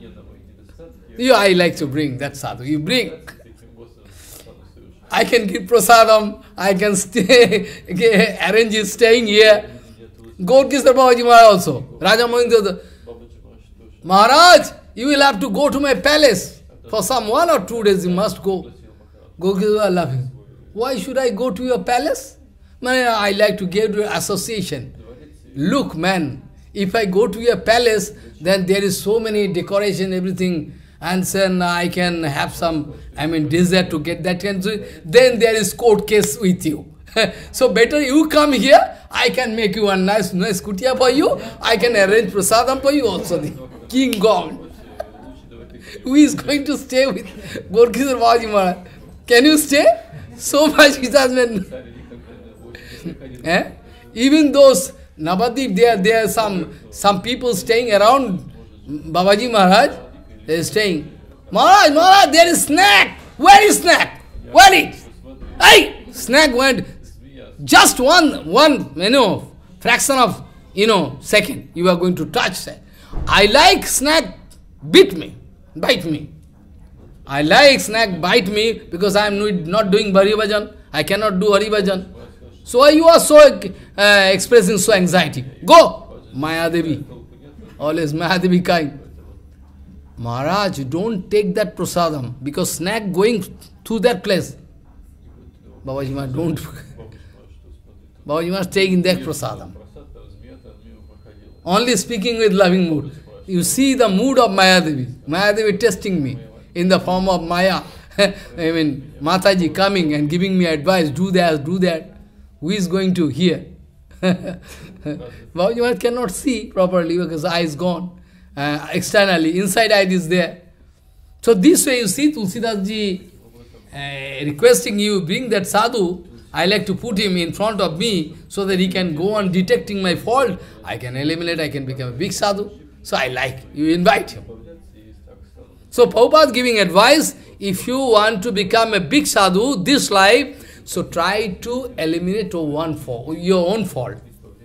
I like to bring that sadhu. You bring. I can give prasadam. I can stay, arrange his staying here. Gaurkishore Babaji Maharaj also. Raja Mohinder Maharaj, you will have to go to my palace. For some 1 or 2 days you must go. Gaurkishore laughing. Why should I go to your palace? Man, I like to get to association. Look, man, if I go to your palace, then there is so many decoration, everything, and then I can have some, desire to get that kind of, then there is court case with you. So better you come here, I can make you a nice kutia for you, I can arrange prasadam for you also, the king gone. Who is going to stay with Gaurkishore Babaji Maharaj? Can you stay? So much excitement. Even those Navadip, there are some people staying around Babaji Maharaj. They are staying. Maharaj, there is snack. Where is snack? Where is? Hey, snack went. Just one, fraction of, second. You are going to touch that. I like snack. Bite me. I like snack, bite me, because I am not doing Hari Bhajan. I cannot do Hari Bhajan. So why you are so expressing so anxiety? Go! Maya Devi. Always Maya Devi kind. Maharaj, don't take that prasadam, because snake going through that place. Babaji Maharaj, don't. Babaji Maharaj taking that prasadam. Only speaking with loving mood. You see the mood of Mayadevi. Mayadevi testing me in the form of Maya. I mean, Mataji coming and giving me advice, do that, do that. Who is going to hear? Babaji Maharaj cannot see properly because eye is gone. Externally, inside eye is there. So this way you see Tulsidas ji requesting you, bring that sadhu. I like to put him in front of me so that he can go on detecting my fault. I can eliminate, I can become a big sadhu. So I like, you invite him. So Prabhupada giving advice, if you want to become a big sadhu this life, so try to eliminate your own fault.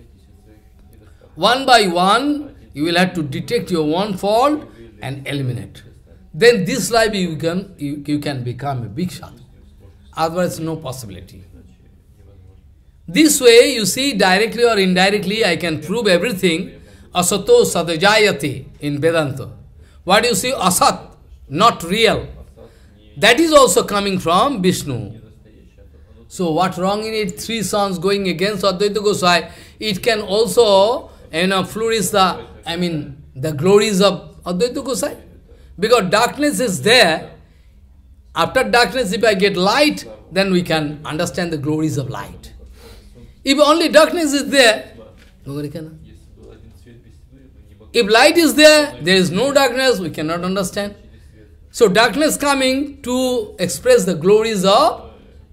One by one, you will have to detect your own fault and eliminate. Then this life you can become a big sadhu. Otherwise, no possibility. This way, you see, directly or indirectly, I can prove everything. Asato sadajayate in Vedanta. What you see, asat, not real. That is also coming from Vishnu. So what wrong in it? Three sons going against Advaita Gosai. It can also, flourish the glories of Advaita Gosai. Because darkness is there. After darkness, if I get light, then we can understand the glories of light. If only darkness is there, if light is there, there is no darkness, we cannot understand. So darkness coming to express the glories of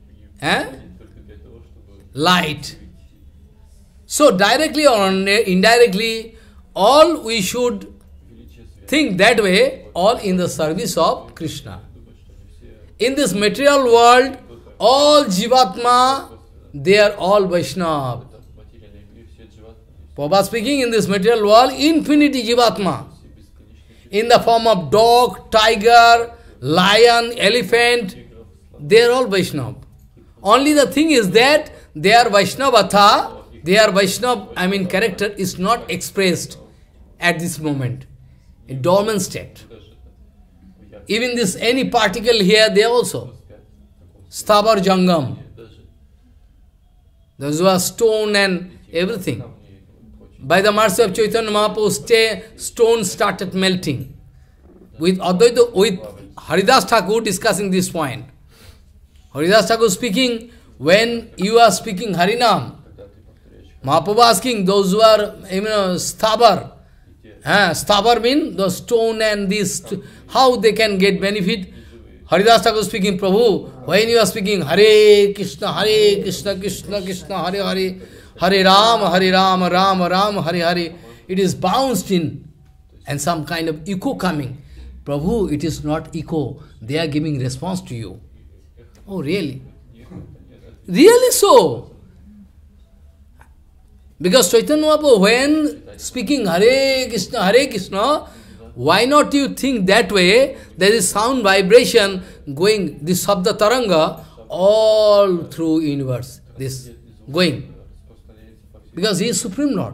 light. So directly or indirectly, all we should think that way, all in the service of Krishna. In this material world, all Jivatma, they are all Vaishnava. Prabhupada speaking, in this material world, infinity Jivatma. In the form of dog, tiger, lion, elephant, they are all Vaishnava. Only the thing is that their Vaishnavata, their Vaishnava, character is not expressed at this moment, in dormant state. Even this, any particle here, they also. Sthavar Jangam. Those who are stone and everything. By the mercy of Chaitanya Mahaprabhu, stone started melting. With Haridas Thakur discussing this point. Haridas Thakur speaking, when you are speaking Harinam, Mahaprabhu asking those who are, sthavar. Sthavar means the stone and this, how they can get benefit. Haridas Thakur speaking, Prabhu, when you are speaking Hare Krishna, Krishna Krishna, Hare Hare, Hare Ram, Ram Ram, Hare Hare, it is bounced in, and some kind of echo coming. Prabhu, it is not echo, they are giving response to you. Oh, really? Really so? Because Chaitanya Mahaprabhu, when speaking Hare Krishna, why not you think that way? There is sound vibration going, this Sabda Taranga, all through universe, this going. Because he is Supreme Lord.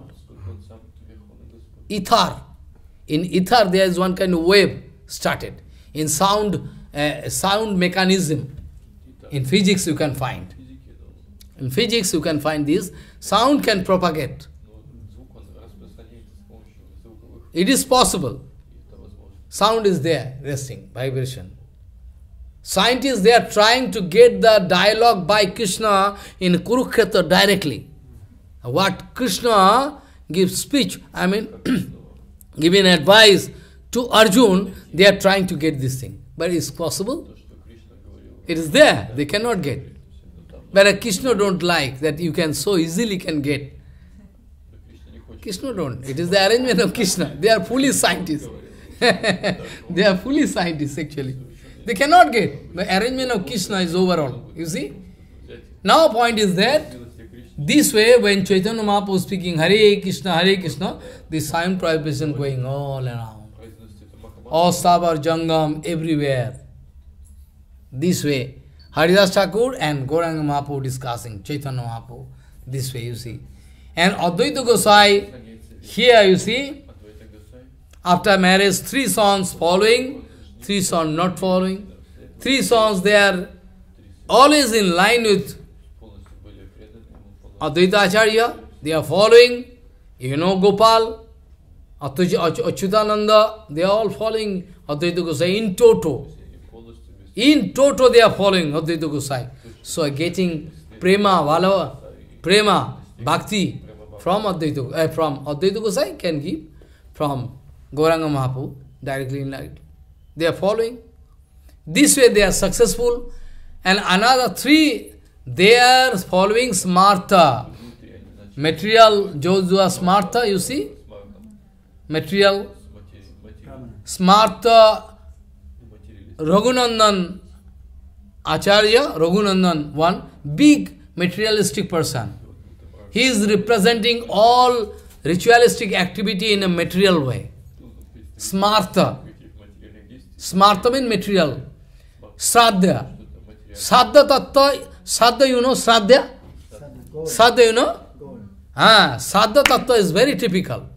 Ether. In ether there is one kind of wave started. In sound mechanism. In physics you can find. In physics you can find this. Sound can propagate. It is possible. Sound is there, resting, vibration. Scientists, they are trying to get the dialogue by Krishna in Kurukshetra directly. What Krishna gives speech, giving advice to Arjun, they are trying to get this thing. But it's possible? It is there, they cannot get. But Krishna don't like that you can so easily can get. Krishna don't. It is the arrangement of Krishna. They are fully scientists. They are fully scientists actually. They cannot get. The arrangement of Krishna is overall. You see? Now point is that this way when Chaitanya Mahaprabhu is speaking Hare Krishna, the sound vibration going all around. All Sabar Jangam everywhere. This way. Haridas Thakur and Gauranga Mahaprabhu discussing Chaitanya Mahaprabhu. This way you see. And Advaita Gosai, here you see, After marriage, 3 sons following, 3 sons not following. 3 sons, they are always in line with Advaita Acharya. They are following, Gopal, Achyutananda, they are all following Advaita Gosai in toto. In toto they are following Advaita Gosai. So getting prema, bhakti from Advaita Gosai can give from Gauranga Mahaprabhu directly in light. They are following. This way they are successful. And another 3, they are following smartha. Material, Josua smartha, you see? Material, smartha, Raghunandan Acharya, Raghunandan, one big materialistic person. He is representing all ritualistic activity in a material way. Smartha. Smartha means material. Sradha. Sradha tattva, Sradha you know, Sradha? Sradha you know? Sradha tattva is very typical.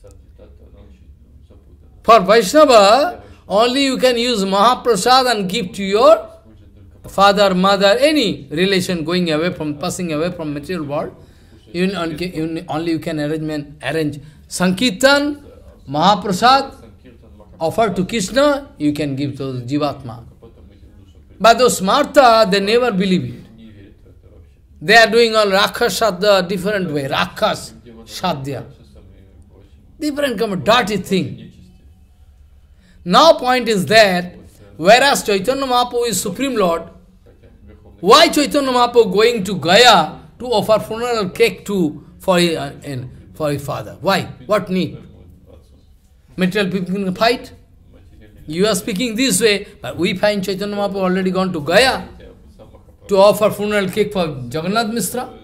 For Vaishnava, only you can use Mahaprasad and give to your father, mother, any relation going away from, passing away from material world. Only you can arrange Sankirtan, Mahaprasad, offer to Krishna, you can give to Jivatma. But those smartha, they never believe it. They are doing all Rakhas Shadya different way. Rakhas Shadya. Different kind of dirty thing. Now point is that, whereas Chaitanya Mahaprabhu is Supreme Lord, why Chaitanya Mahaprabhu going to Gaya to offer funeral cake for his father? Why? What need? Material people can fight. You are speaking this way, but we find Chaitanya Mahaprabhu already gone to Gaya to offer funeral cake for Jagannath Mishra.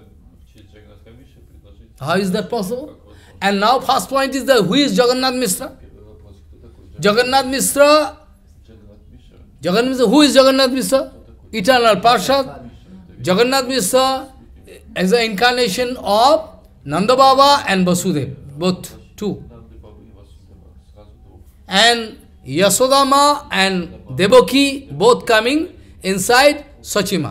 How is that possible? And now first point is that who is Jagannath Mishra? Jagannath Mishra, who is Jagannath Mishra? Eternal Parshad. Jagannath Mishra is the incarnation of Nanda Baba and Vasudev, both two. And Yasodama and Devaki both coming inside Sachima.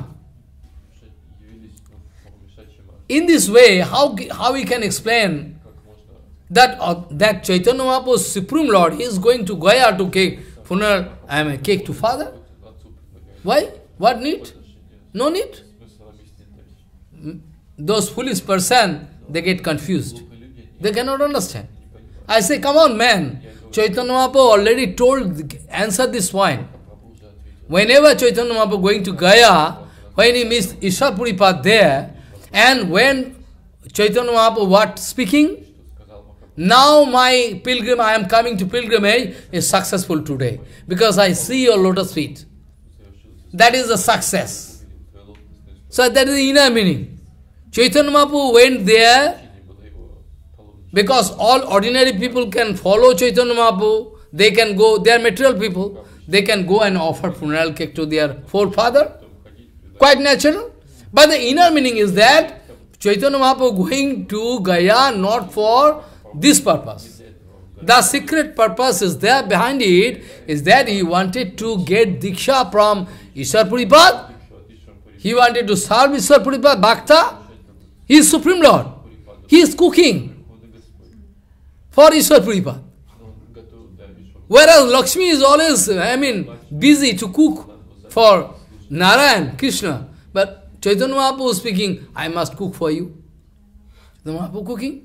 In this way, how we can explain that Chaitanya Mahaprabhu, Supreme Lord, he is going to Gaya to cake funeral, cake to father? Why? What need? No need. Those foolish person, they get confused. They cannot understand. I say, come on man, Chaitanya Mahaprabhu already answered this point. Whenever Chaitanya Mahaprabhu going to Gaya, when he meets Ishwar Puripad there, and when Chaitanya Mahaprabhu what speaking? Now my pilgrim, I am coming to pilgrimage, is successful today. Because I see your lotus feet. That is a success. So that is the inner meaning. Chaitanya Mahaprabhu went there, because all ordinary people can follow Chaitanya Mahaprabhu, they can go, they are material people, they can go and offer funeral cake to their forefather. Quite natural. But the inner meaning is that Chaitanya Mahaprabhu going to Gaya not for this purpose. The secret purpose is there behind it, is that he wanted to get Diksha from Ishwar Puripad. He wanted to serve Ishwar Puripad, Bhakta. He is Supreme Lord. He is cooking for Ishwar Puripad. Whereas Lakshmi is always, busy to cook for Narayan, Krishna. But Chaitanya Mahaprabhu is speaking, I must cook for you. Chaitanya Mahaprabhu cooking.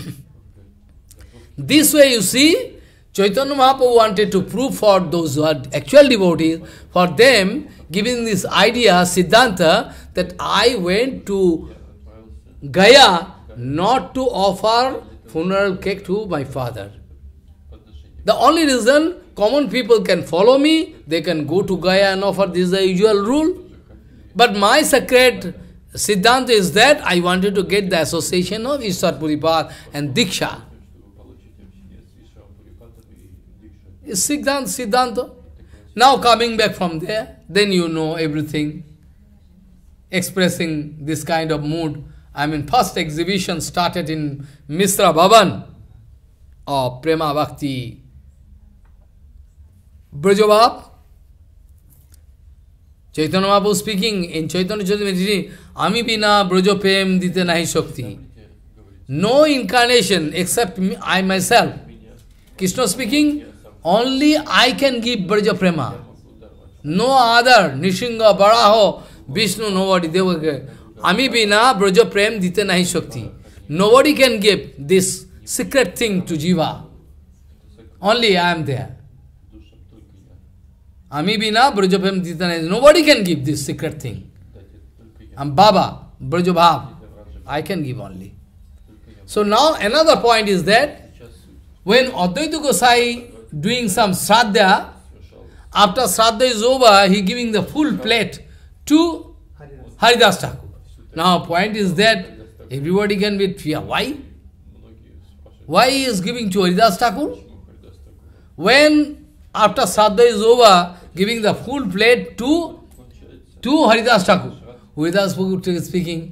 This way you see, Chaitanya Mahaprabhu wanted to prove for those who are actual devotees, for them giving this idea, Siddhanta, that I went to Gaya not to offer funeral cake to my father. The only reason common people can follow me, they can go to Gaya and offer, this is the usual rule. But my sacred Siddhanta is that I wanted to get the association of Ishwar Puripad and Diksha. It's Siddhanta. Now coming back from there, then you know everything. Expressing this kind of mood. First exhibition started in Mishra Bhavan of Prema Bhakti Brajabhav. Chaitanya Mahaprabhu speaking in Chaitanya Charitamrita, Ami bina Braja prem dite nahi shakti. No incarnation except me, I myself. Krishna speaking, only I can give Braja prema. No other, Nishinga, Baraho, Vishnu, nobody. They were Ami bina Braja prem dite nahi shakti. Nobody can give this secret thing to Jiva. Only I am there. Ami bina Braja prem dite nahi. Nobody can give this secret thing. I'm Baba, Brajabhav. I can give only. So now another point is that when Advaita Gosai doing some Shraddha, after Shraddha is over, he giving the full plate to Haridas Thakur. Now point is that everybody can be fear. Why? Why he is giving to Haridas Thakur? When after Shraddha is over, giving the full plate to Haridas Thakur. Haridas Thakur is speaking,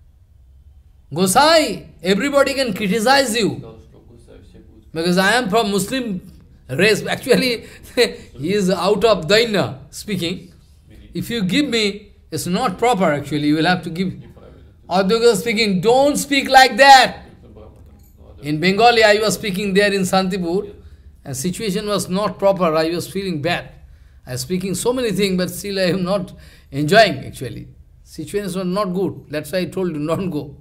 Gosai, everybody can criticize you. Because I am from Muslim race. Actually, he is out of Daina speaking. If you give me, it's not proper actually. You will have to give. Advaita speaking, don't speak like that. In Bengali, I was speaking there in Santipur, and situation was not proper. I was feeling bad. I was speaking so many things, but still I am not enjoying actually. Situation was not good. That's why I told you, don't go.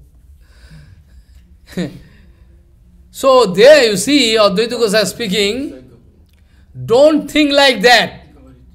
So there you see, Advaita Gosai speaking, don't think like that.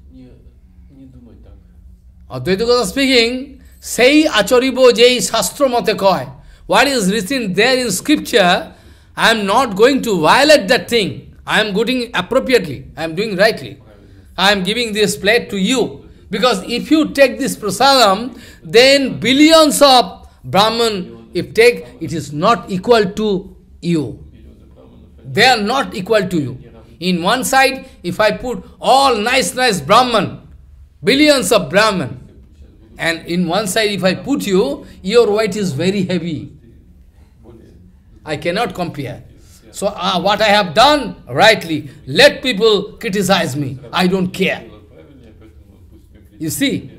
Advaita Gosai speaking, Sei acharibo jai shastra mate koi. What is written there in scripture, I am not going to violate that thing. I am doing appropriately. I am doing rightly. I am giving this plate to you. Because if you take this prasadam, then billions of Brahman, if take, it is not equal to you. They are not equal to you. In one side, if I put all nice Brahman, billions of Brahman, and in one side if I put you, your weight is very heavy. I cannot compare. So what I have done, rightly, let people criticize me. I don't care. You see?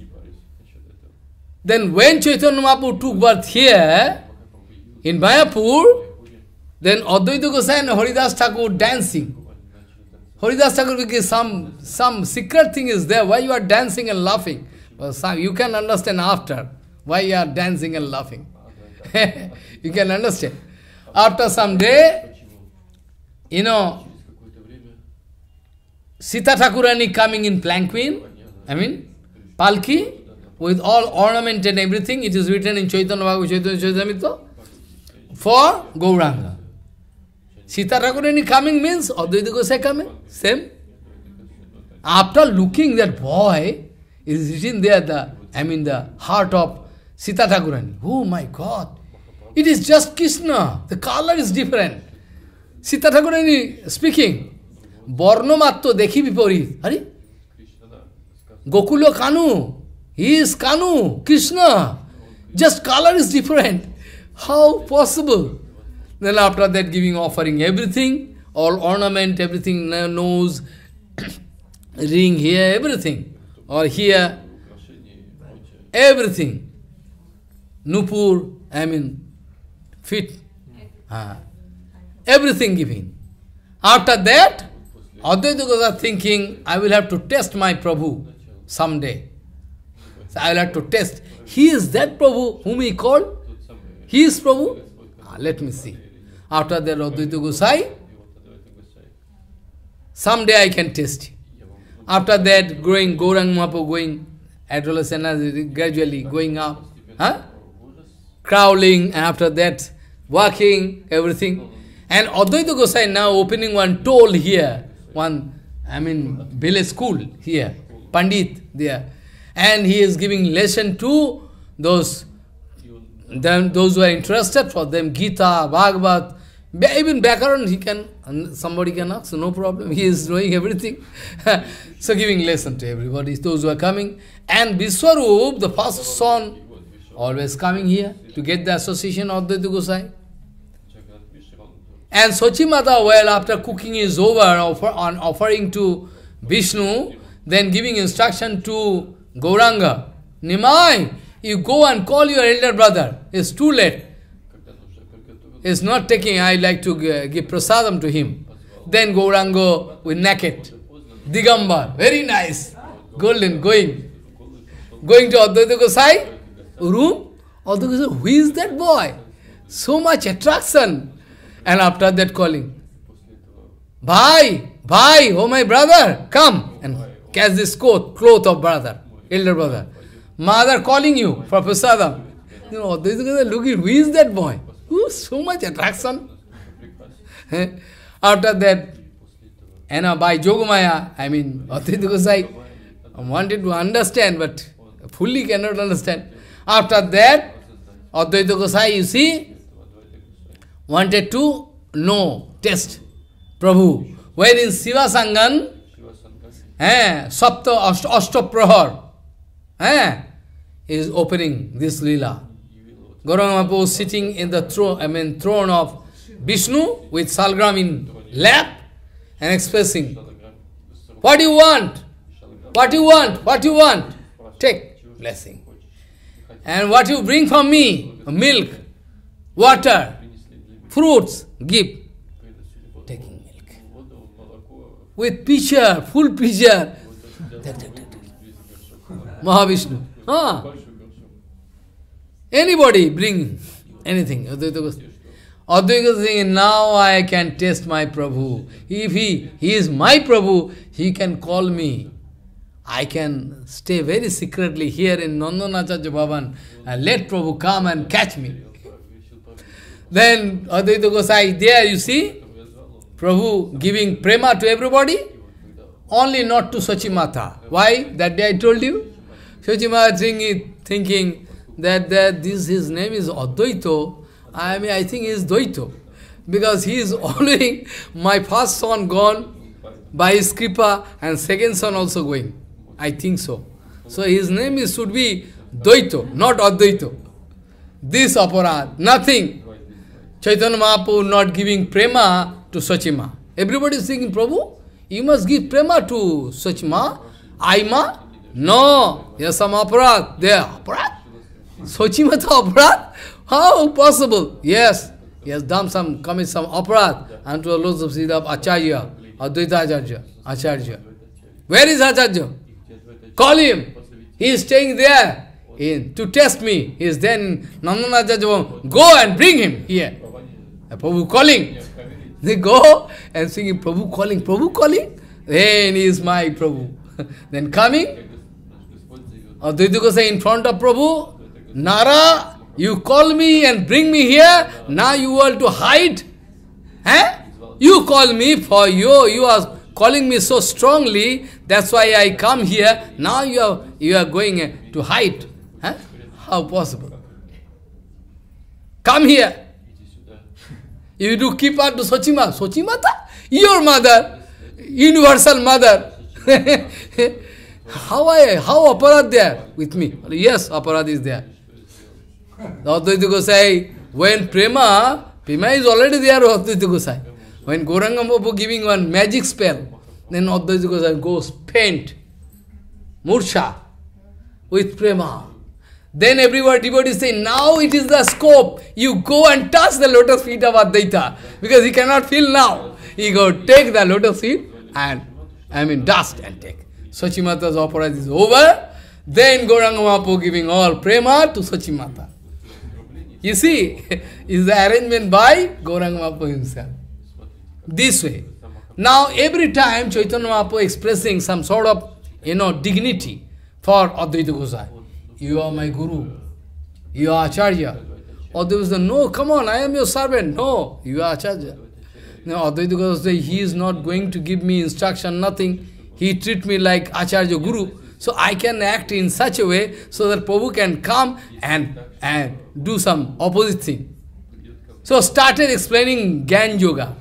Then when Chaitanya Mahaprabhu took birth here, in Mayapur, then Advaita Gosai and Haridas Thakur dancing. Haridas Thakur, because some secret thing is there, why you are dancing and laughing. Well, you can understand after, why you are dancing and laughing. You can understand. After some day, Sita Thakurani coming in palanquin, palki, with all ornament and everything, it is written in Chaitanya Bhagavat, Chaitanya Charitamrita, for Gauranga. Sita Thakurani coming means Advaita Gosai coming, same. After looking that boy, it is written there, the heart of Sita Thakurani. Oh my God, it is just Krishna, the color is different. Sita Thakurani speaking, Borno matto dekhi vipori. Hari? Gokulo Kanu. He is Kanu, Krishna. Just color is different. How possible? Then after that giving offering everything, all ornament, everything, nose, ring here, everything. Or here, everything. Nupur, feet. Everything giving. After that, Advaita Gosai thinking, I will have to test my Prabhu someday. So I will have to test. He is that Prabhu whom he called? He is Prabhu? Let me see. After that, Advaita Gosai, someday I can test him. After that, Gauranga Mahaprabhu going, adolescent, gradually going up, crawling, and after that, walking, everything. And Advaita Gosai now opening one toll here, village school here, Pandit there. And he is giving lesson to those who are interested, for them Gita, Bhagavad, even Bhakaran, somebody can ask, no problem, he is doing everything. So giving lesson to everybody, those who are coming. And Vishwarup, the first son, always coming here to get the association of Advaita Gosai. And Sochi Mata, well, after cooking is over, offering to Vishnu then giving instruction to Gauranga, Nimai, you go and call your elder brother. It's too late. It's not taking, I like to give prasadam to him. Then Gauranga with naked. Digambar, very nice. Golden, going to Advaita Gosai room. Advaita Gosai, who is that boy? So much attraction. And after that calling, Bhai, oh my brother, come and catch this cloth of brother, elder brother. Mother calling you for prasadam. You know, Advaita Gosai looking, who is that boy? Ooh, so much attraction. After that, and by Jogamaya, Advaita Gosai wanted to understand, but fully cannot understand. After that, Advaita Gosai, you see, wanted to know, test Prabhu. When in Siva Sangan, Sapta Ashtaprahar, is opening this lila. Gauranga Mahaprabhu sitting in the throne of Vishnu with Salgram in lap and expressing, what do you want? What do you want? What do you want? Take blessing. And what you bring from me? Milk, water, fruits, give. Taking milk. With pitcher, full pitcher. Mahavishnu. Anybody bring anything. Advaita Gosai saying, now I can taste my Prabhu. If he is my Prabhu, he can call me. I can stay very secretly here in Nandanacharya Bhavan and let Prabhu come and catch me. Then Advaita Gosai, there you see, Prabhu giving prema to everybody, only not to Sachimata. Why? That day I told you. Sachimata thinking that his name is Advaita. I think he is Dvaita. Because he is already, my first son gone by his kripa and second son also going. I think so. So his name should be Dvaita, not Advaita. This aparad, nothing. Chaitanya Mahaprabhu not giving prema to Sachima. Everybody is thinking, Prabhu, you must give prema to Sachima. Aima? No. Yes, some aparad. There, aparad? Sachima to aparad? How possible? Yes. He has done commit some aparad unto the Lords of Siddha of Acharya, Advaita Acharya. Where is Acharya? Call him. He is staying there to test me. He is then in Nandanacharya. Go and bring him here. Prabhu calling. They go and singing, Prabhu calling. Then he is my Prabhu. Then coming, Advaita Gosai in front of Prabhu, Nara, you call me and bring me here, now you want to hide? You call me for you are calling me so strongly, that's why I come here, now you are going to hide. How possible? Come here. You do keep on to Sachima. Sachimata? Your mother, universal mother. How aparad there with me? Yes, aparad is there. Advaita Gosai, when prema is already there, Advaita Gosai. When Gauranga Mahaprabhu giving one magic spell, then Advaita Gosai goes faint, murcha, with prema. Then everybody say, now it is the scope. You go and touch the lotus feet of Advaita. Because he cannot feel now. He go take the lotus feet and, dust and take. Sachimata's opera is over. Then Gauranga Mahaprabhu giving all prema to Sachimata. You see, is the arrangement by Gauranga Mahaprabhu himself. This way. Now every time Chaitanya Mahaprabhu expressing some sort of, dignity for Advaita Gosai. You are my Guru. You are Acharya. Advaita Gosai, no, come on, I am your servant. No, you are Acharya. Now Advaita Gosai, he is not going to give me instruction, nothing. He treat me like Acharya Guru. So I can act in such a way so that Prabhu can come and do some opposite thing. So started explaining Gyan Yoga.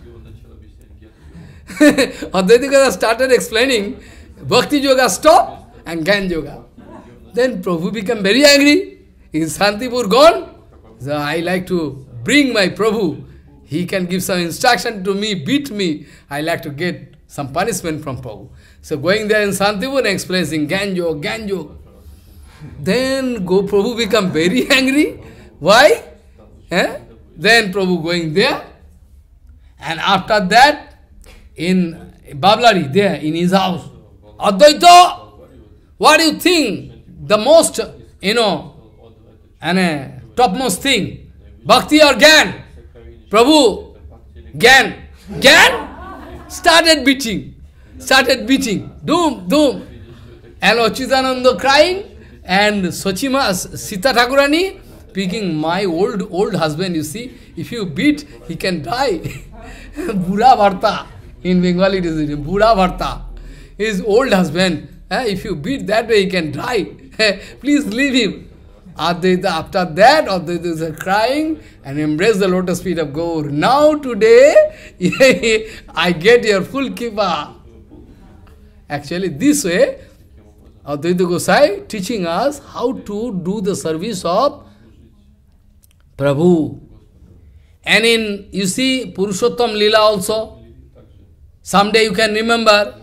Advaita Gosai started explaining Bhakti Yoga stop and Gyan Yoga. Then Prabhu became very angry. Is Shantipur gone? So I like to bring my Prabhu. He can give some instruction to me, beat me. I like to get some punishment from Prabhu. So going there in Santipur expressing Ganjo, Ganjo. Then Prabhu become very angry. Why? Then Prabhu going there. And after that, in Bablari, there, in his house, Advaita, what do you think? The most, and topmost thing, Bhakti or Gyan? Prabhu, Gyan. Gyan? Started beating. Doom, doom. And Achyutananda crying, and Sochima, Sita Thakurani, speaking, my old husband, you see, if you beat, he can die. Bura Bharta. In Bengali it is Bura Bharta. His old husband. If you beat that way, he can die. Please leave him. Advaita, after that, Advaita is crying and embrace the lotus feet of Gaur. Now today, I get your full kippa. Actually, this way, Advaita Gosai teaching us how to do the service of Prabhu. And in, you see, Purushottam Lila also, someday you can remember,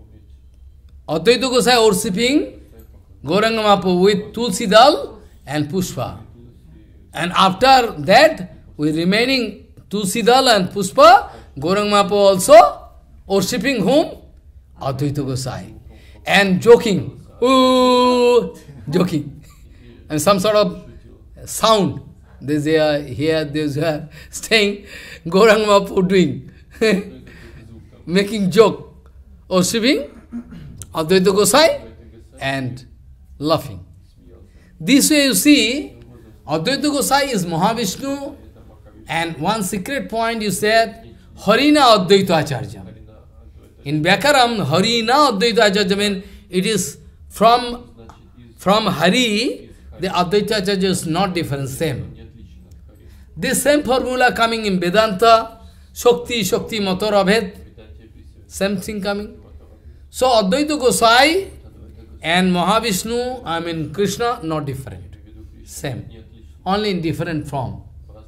Advaita Gosai worshipping Gauranga Mahaprabhu with Tulsi Dal and Pushpa. And after that, with remaining Tulsi Dal and Pushpa, Gauranga Mahaprabhu also worshipping whom? Advaita Gosai. And joking. Ooh, joking. And some sort of sound. They are here, they are staying, Gauranga Mahaprabhu doing. Making joke. Worshipping Advaita Gosai and laughing. This way you see, Advaita Gosai is Mahavishnu, and one secret point you said, Harina Advaita Acharya. In Vyakaram, Harina Advaita Acharya means it is from Hari, the Advaita Acharya is not different, same. This same formula coming in Vedanta, Shakti, Mator Abhed, same thing coming. So Advaita Gosai and Mahavishnu, Krishna, not different. Same. Only in different form.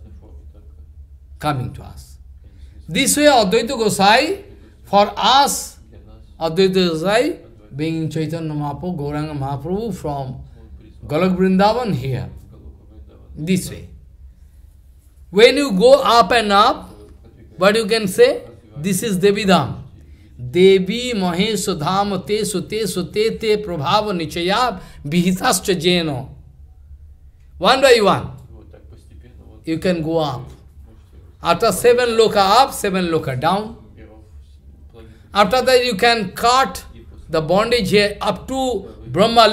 Coming to us. This way Advaita Gosai, for us, Advaita Gosai, being Chaitanya Mahaprabhu, Gauranga Mahaprabhu from Golok Vrindavan here. This way. When you go up and up, what you can say? This is Devi Dham. Devi Mahesh Dham te sute te prabhava nichayab vihitascha jeno. One by one, you can go up. After 7 loka up, 7 loka down. After that you can cut the bondage here up to Brahma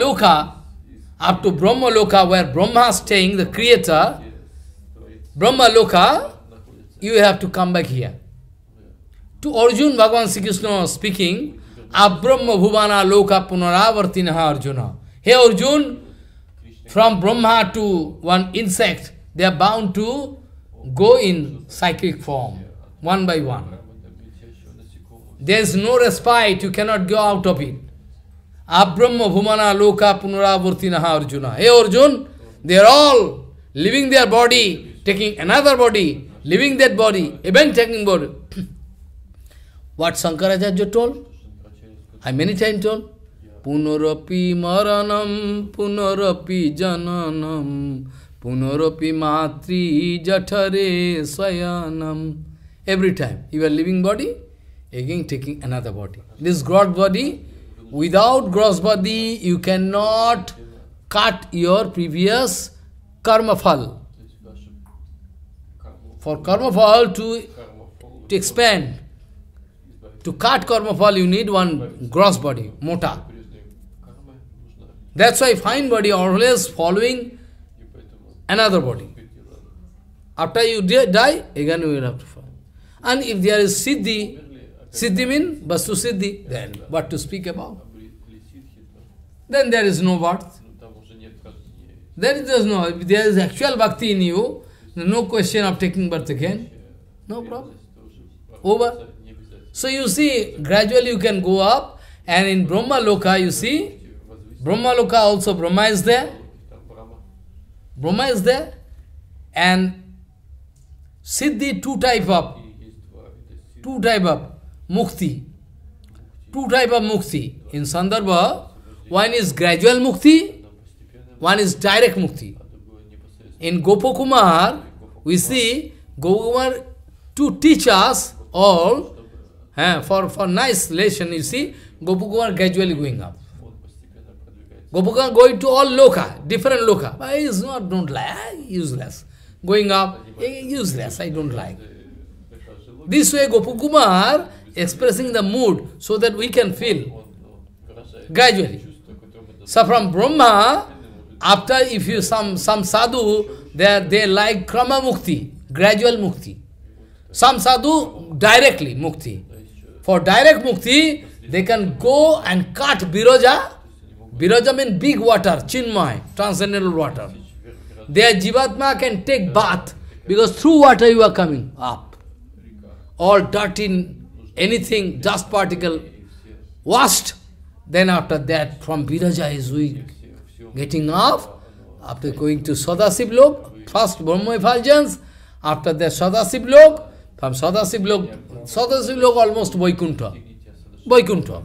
Loka, where Brahma is staying, the creator. Brahma Loka, you have to come back here. To Arjuna, Bhagavan Sri Krishna speaking, Abrahma Bhuvana Loka Punaravartinaha Arjuna. Hey Arjuna, from Brahma to one insect, they are bound to go in cyclic form, one by one. There is no respite, you cannot go out of it. Abrahma Bhuvana Loka Punaravartinaha Arjuna. Hey Arjuna, they are all leaving their body, taking another body, leaving that body, even taking body. What Shankaracharya told? I many times told. Punarapi maranam, punarapi jananam, punarapi matri jatare swayanam. Every time you are leaving body, again taking another body. This gross body, without gross body, you cannot cut your previous karma phal. For karma phal to expand, to cut karma phal, you need one gross body, mota. That's why fine body always following another body. After you die, again you will have to follow. And if there is siddhi, siddhi means vastu siddhi, then what to speak about? Then there is no birth. There is no, if there is actual bhakti in you, no question of taking birth again. No problem. Over. So you see, gradually you can go up, and in Brahma Loka, you see, Brahma Loka also, Brahma is there. Brahma is there. And Siddhi, two type of mukti. two type of mukti. In Sandarbha, one is gradual mukti, one is direct mukti. In Gopakumar, we see Gopakumar to teach us all, for nice lesson, you see, Gopakumar gradually going up. Gopakumar going to all loka, different loka. But he is not, don't like, useless. Going up, useless, I don't like. This way Gopakumar expressing the mood so that we can feel gradually. So from Brahma, after if you some sadhu, they like krama mukti, gradual mukti. Some sadhu directly mukti. For direct mukti, they can go and cut Biraja. Biraja means big water, chinmay, transcendental water. Their jivatma can take bath, because through water you are coming up. All dirty, anything, dust particle, washed. Then after that, from Biraja is we getting up, after going to Sadasiv Lok, first Brahma effulgence, after that Sadasiv Lok, from Sadasiv Lok almost Vaikuntha.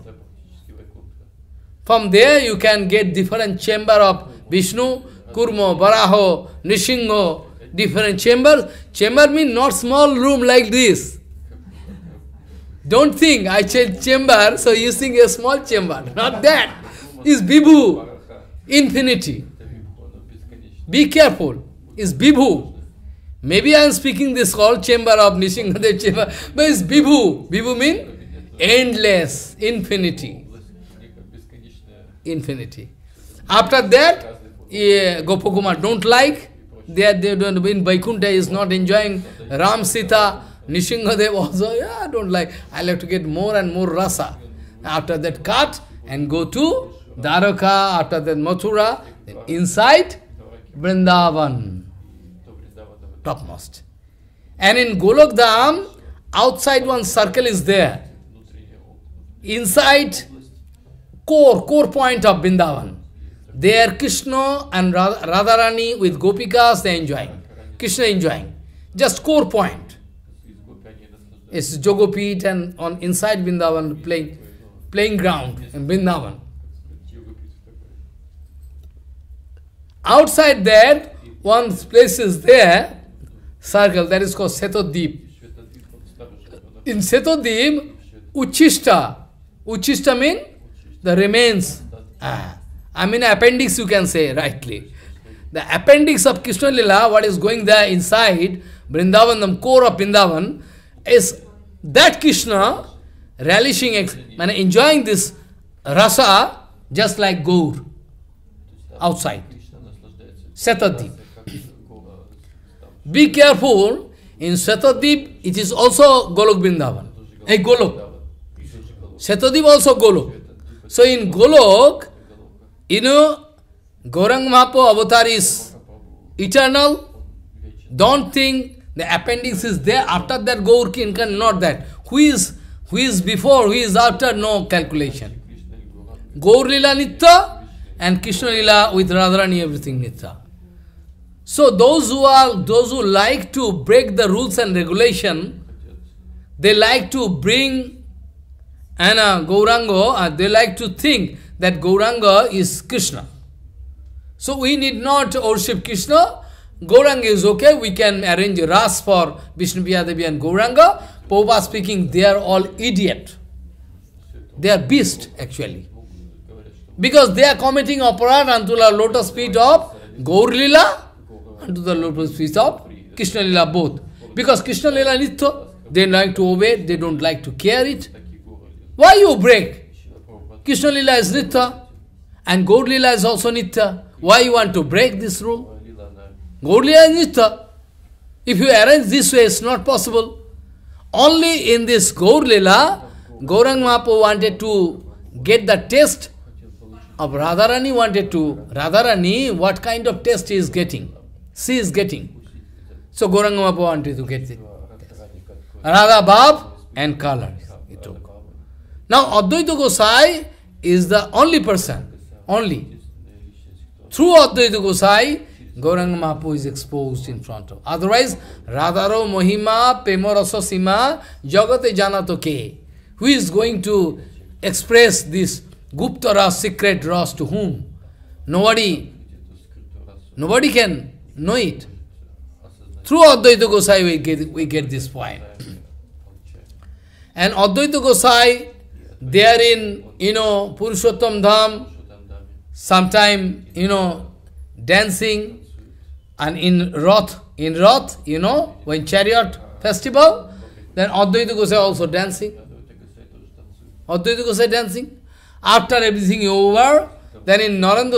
From there you can get different chamber of Vishnu, Kurma, Varaho, Nishingo, different chambers. Chamber means not small room like this. Don't think I said chamber, so you think a small chamber. Not that. It's Vibhu, infinity. Be careful. It's Vibhu. Maybe I am speaking this called chamber of Nishingadev chamber, but it's Vibhu. Vibhu means endless, infinity. Infinity. After that, Gopakumar don't like. They don't, in Vaikuntha is not enjoying Ram Sita. Nishingadev also, I don't like. I like to get more and more rasa. After that cut and go to Dwaraka, after that Mathura, inside Vrindavan, topmost. And in Golokdham, outside one circle is there. Inside, core point of Vrindavan. There Krishna and Radharani with Gopikas, they enjoying. Krishna enjoying. Just core point. It's Jogopit and on inside Vrindavan playing ground in Vrindavan. Outside that, one place is there, circle, that is called Setodip. In Setodip, Uchishta. Uchishta means the remains. Appendix you can say rightly. The appendix of Krishna Lila, what is going there inside Vrindavan, the core of Vrindavan, is that Krishna relishing, enjoying this rasa just like Gaur outside. Setadip. Be careful, in Setadip it is also Golok Vrindavan. Golok. Setadip also Golok. So in Golok, Gauranga Mahaprabhu avatar is eternal. Don't think the appendix is there, after that Gaur Kinkan, not that. Who is before, who is after, no calculation. Gaur Lila Nitya and Krishna Lila with Radharani, everything Nitya. So those who like to break the rules and regulation, they like to bring Gauranga, they like to think that Gauranga is Krishna. So we need not worship Krishna. Gauranga is okay, we can arrange a ras for Vishnu Devi and Gauranga. Prabhupada speaking, they are all idiot. They are beast actually. Because they are committing aparat unto the lotus feet of Gaur Lila, unto the lotus feet of Krishna Lila both. Because Krishna Lila Nitya, they like to obey, they don't like to care it. Why you break? Krishna Lila is Nitya and Gaur Lila is also Nitya. Why you want to break this rule? Gaur Lila is Nitya. If you arrange this way, it's not possible. Only in this Gaur Lila, Gauranga Mahaprabhu wanted to get the taste of Radharani, Radharani, what kind of taste he is getting? She is getting. So Gauranga Mahaprabhu wanted to get it. Radha Bhav and color. He took. Now Advaita Gosai is the only person. Only. Through Advaita Gosai, Gauranga Mahaprabhu is exposed in front of. Otherwise, Radharo Mohima, Prema Rasa Sima, Jagate Janato Ke. Who is going to express this Gupta Ras, secret Ras to whom? Nobody can know it. Through Advaita Gosai we get this point. And Advaita Gosai, they are in, Purushottam Dham, sometime, dancing, and in Rath, when chariot festival, then Advaita Gosai also dancing. Advaita Gosai dancing. After everything is over, then in Narendra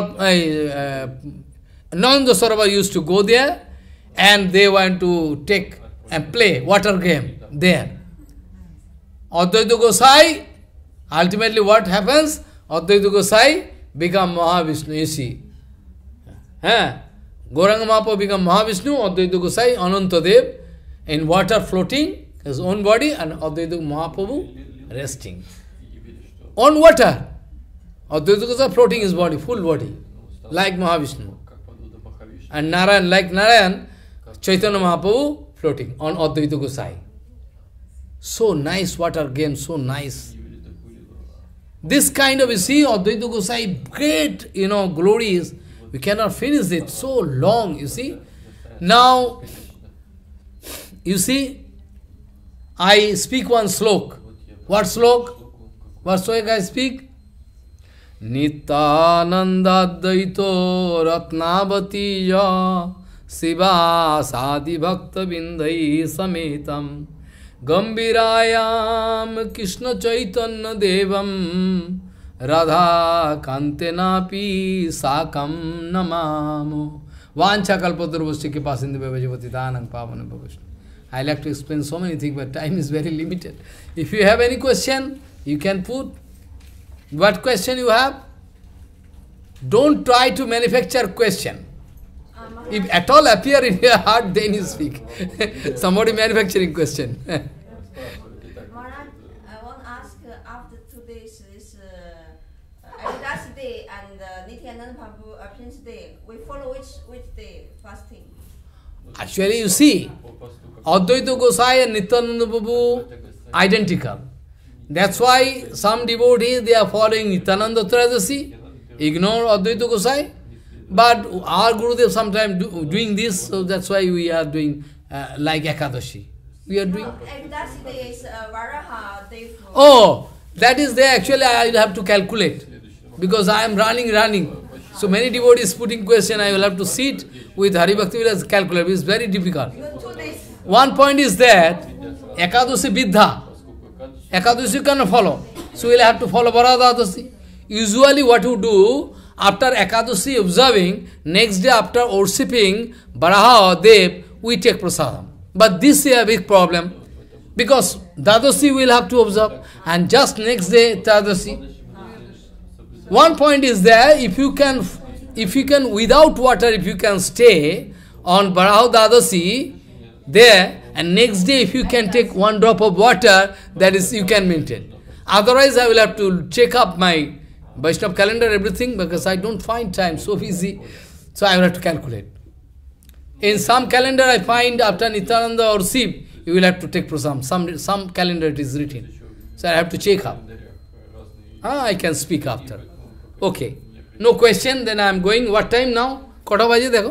Sarovar used to go there, and they want to take and play water game there. Advaita Gosai, ultimately what happens? Advaita Gosai become Mahavishnu, you see. Gauranga Mahaprabhu become Mahavishnu, Advaita Gosai, Anantadev, in water floating, his own body, and Advaita Mahaprabhu resting. On water. Advaita Gosai floating his body, full body, like Mahavishnu. And Narayan, like Narayan, Chaitanya Mahaprabhu floating on Advaita Gosai. So nice water game, so nice. This kind of, you see, Advaita Gosai, great, glories. We cannot finish it, so long, you see. Now, you see, I speak one slok. What slok? What slok I speak? Nityananda Daito Ratnavati Ya Siva Sadi Bhakta Bindai Sametam Gambirayam Krishna Chaitanya Devam Radha Kantenapi Sakam Namamo Vancha Kalpaturvasti Kipasindhi Bhavajavati Dhanang Pavana Bhavashna. I like to explain so many things, but time is very limited. If you have any question, you can put. What question you have? Don't try to manufacture question. If at all appear in your heart, then you speak. Somebody manufacturing question. Maharaj, I want to ask after 2 days is Aridasi Day and Nityananda Prabhu Appearance Day. We follow which day fasting? Actually, you see, Advaita Gosai and Nityananda Prabhu identical. That's why some devotees, they are following Nityananda Tradasi, ignore Advaita Gosai. But our Gurudev sometimes doing this, so that's why we are doing like Ekadashi. We are doing... Ekadashi Day is Varaha Day. Oh, that is there. Actually, I will have to calculate. Because I am running. So many devotees putting question, I will have to sit with Haribhakti Vilas calculate. It's very difficult. One point is that Ekadashi Viddha. Ekadashi you cannot follow. So we will have to follow Varadadasi. Usually what you do, after Ekadashi observing, next day after worshipping Varaha or Dev, we take prasadam. But this is a big problem. Because Dadasi will have to observe. And just next day, Tadasi. One point is there, if you can, without water, if you can stay on Varaha Dadasi, there, and next day if you can take 1 drop of water, that is, you can maintain. Otherwise, I will have to check up my Vaishnava calendar, everything, because I don't find time so easy. So I will have to calculate. In some calendar I find after Nityananda or Shiv, you will have to take prasam. Some calendar it is written. So I have to check up. I can speak after. Okay. No question, then I am going. What time now? Kota baje dekho?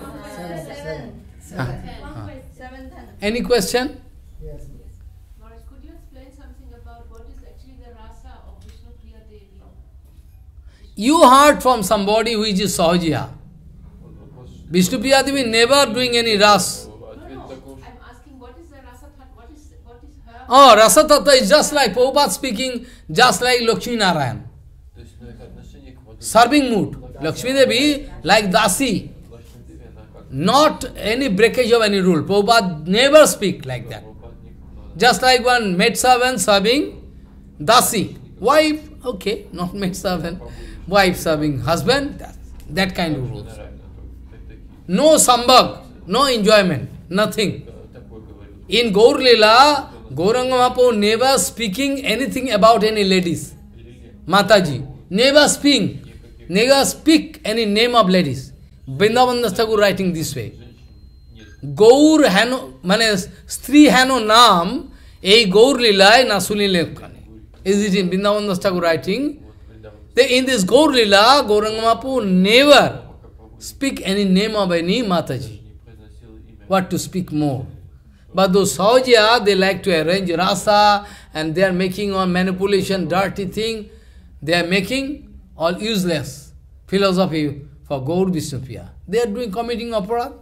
7:10. Any question? Yes. Maharaj, could you explain something about what is actually the rasa of Vishnu Priya Devi? You heard from somebody which is Sahajiya. Vishnu Priya Devi never doing any ras. No, I'm asking what is the rasa thought, what is her? Oh, rasa tattva is just like Prabhupada speaking, just like Lakshmi Narayan. Serving mood. Lakshmi Devi like Dasi. Not any breakage of any rule. Prabhupada never speak like that. Just like one maid servant serving Dasi. Wife, okay, not maid servant. Wife serving husband, that kind of rules. No sambhag, no enjoyment, nothing. In Gaur Lila, Gauranga Mahaprabhu never speaking anything about any ladies. Mataji, never speak any name of ladies. Vrindavan Das Thakur writing this way. Gaur hano, mane stri hano naam, ei Gaur Lilai na sunile kane. Is it in Vrindavan Das Thakur writing? In this Gaur Lila, Gauranga Mahaprabhu never speak any name of any Mataji. What to speak more? But those Sahaja, they like to arrange rasa, and they are making all manipulation, dirty thing. They are making all useless philosophy for Gaur Vishnupriya. They are committing aparad.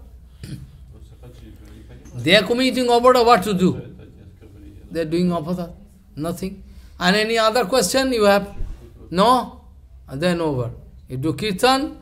They are committing aparad, what to do? They are doing aparad. Nothing. And any other question you have? No? And then over. You do kirtan,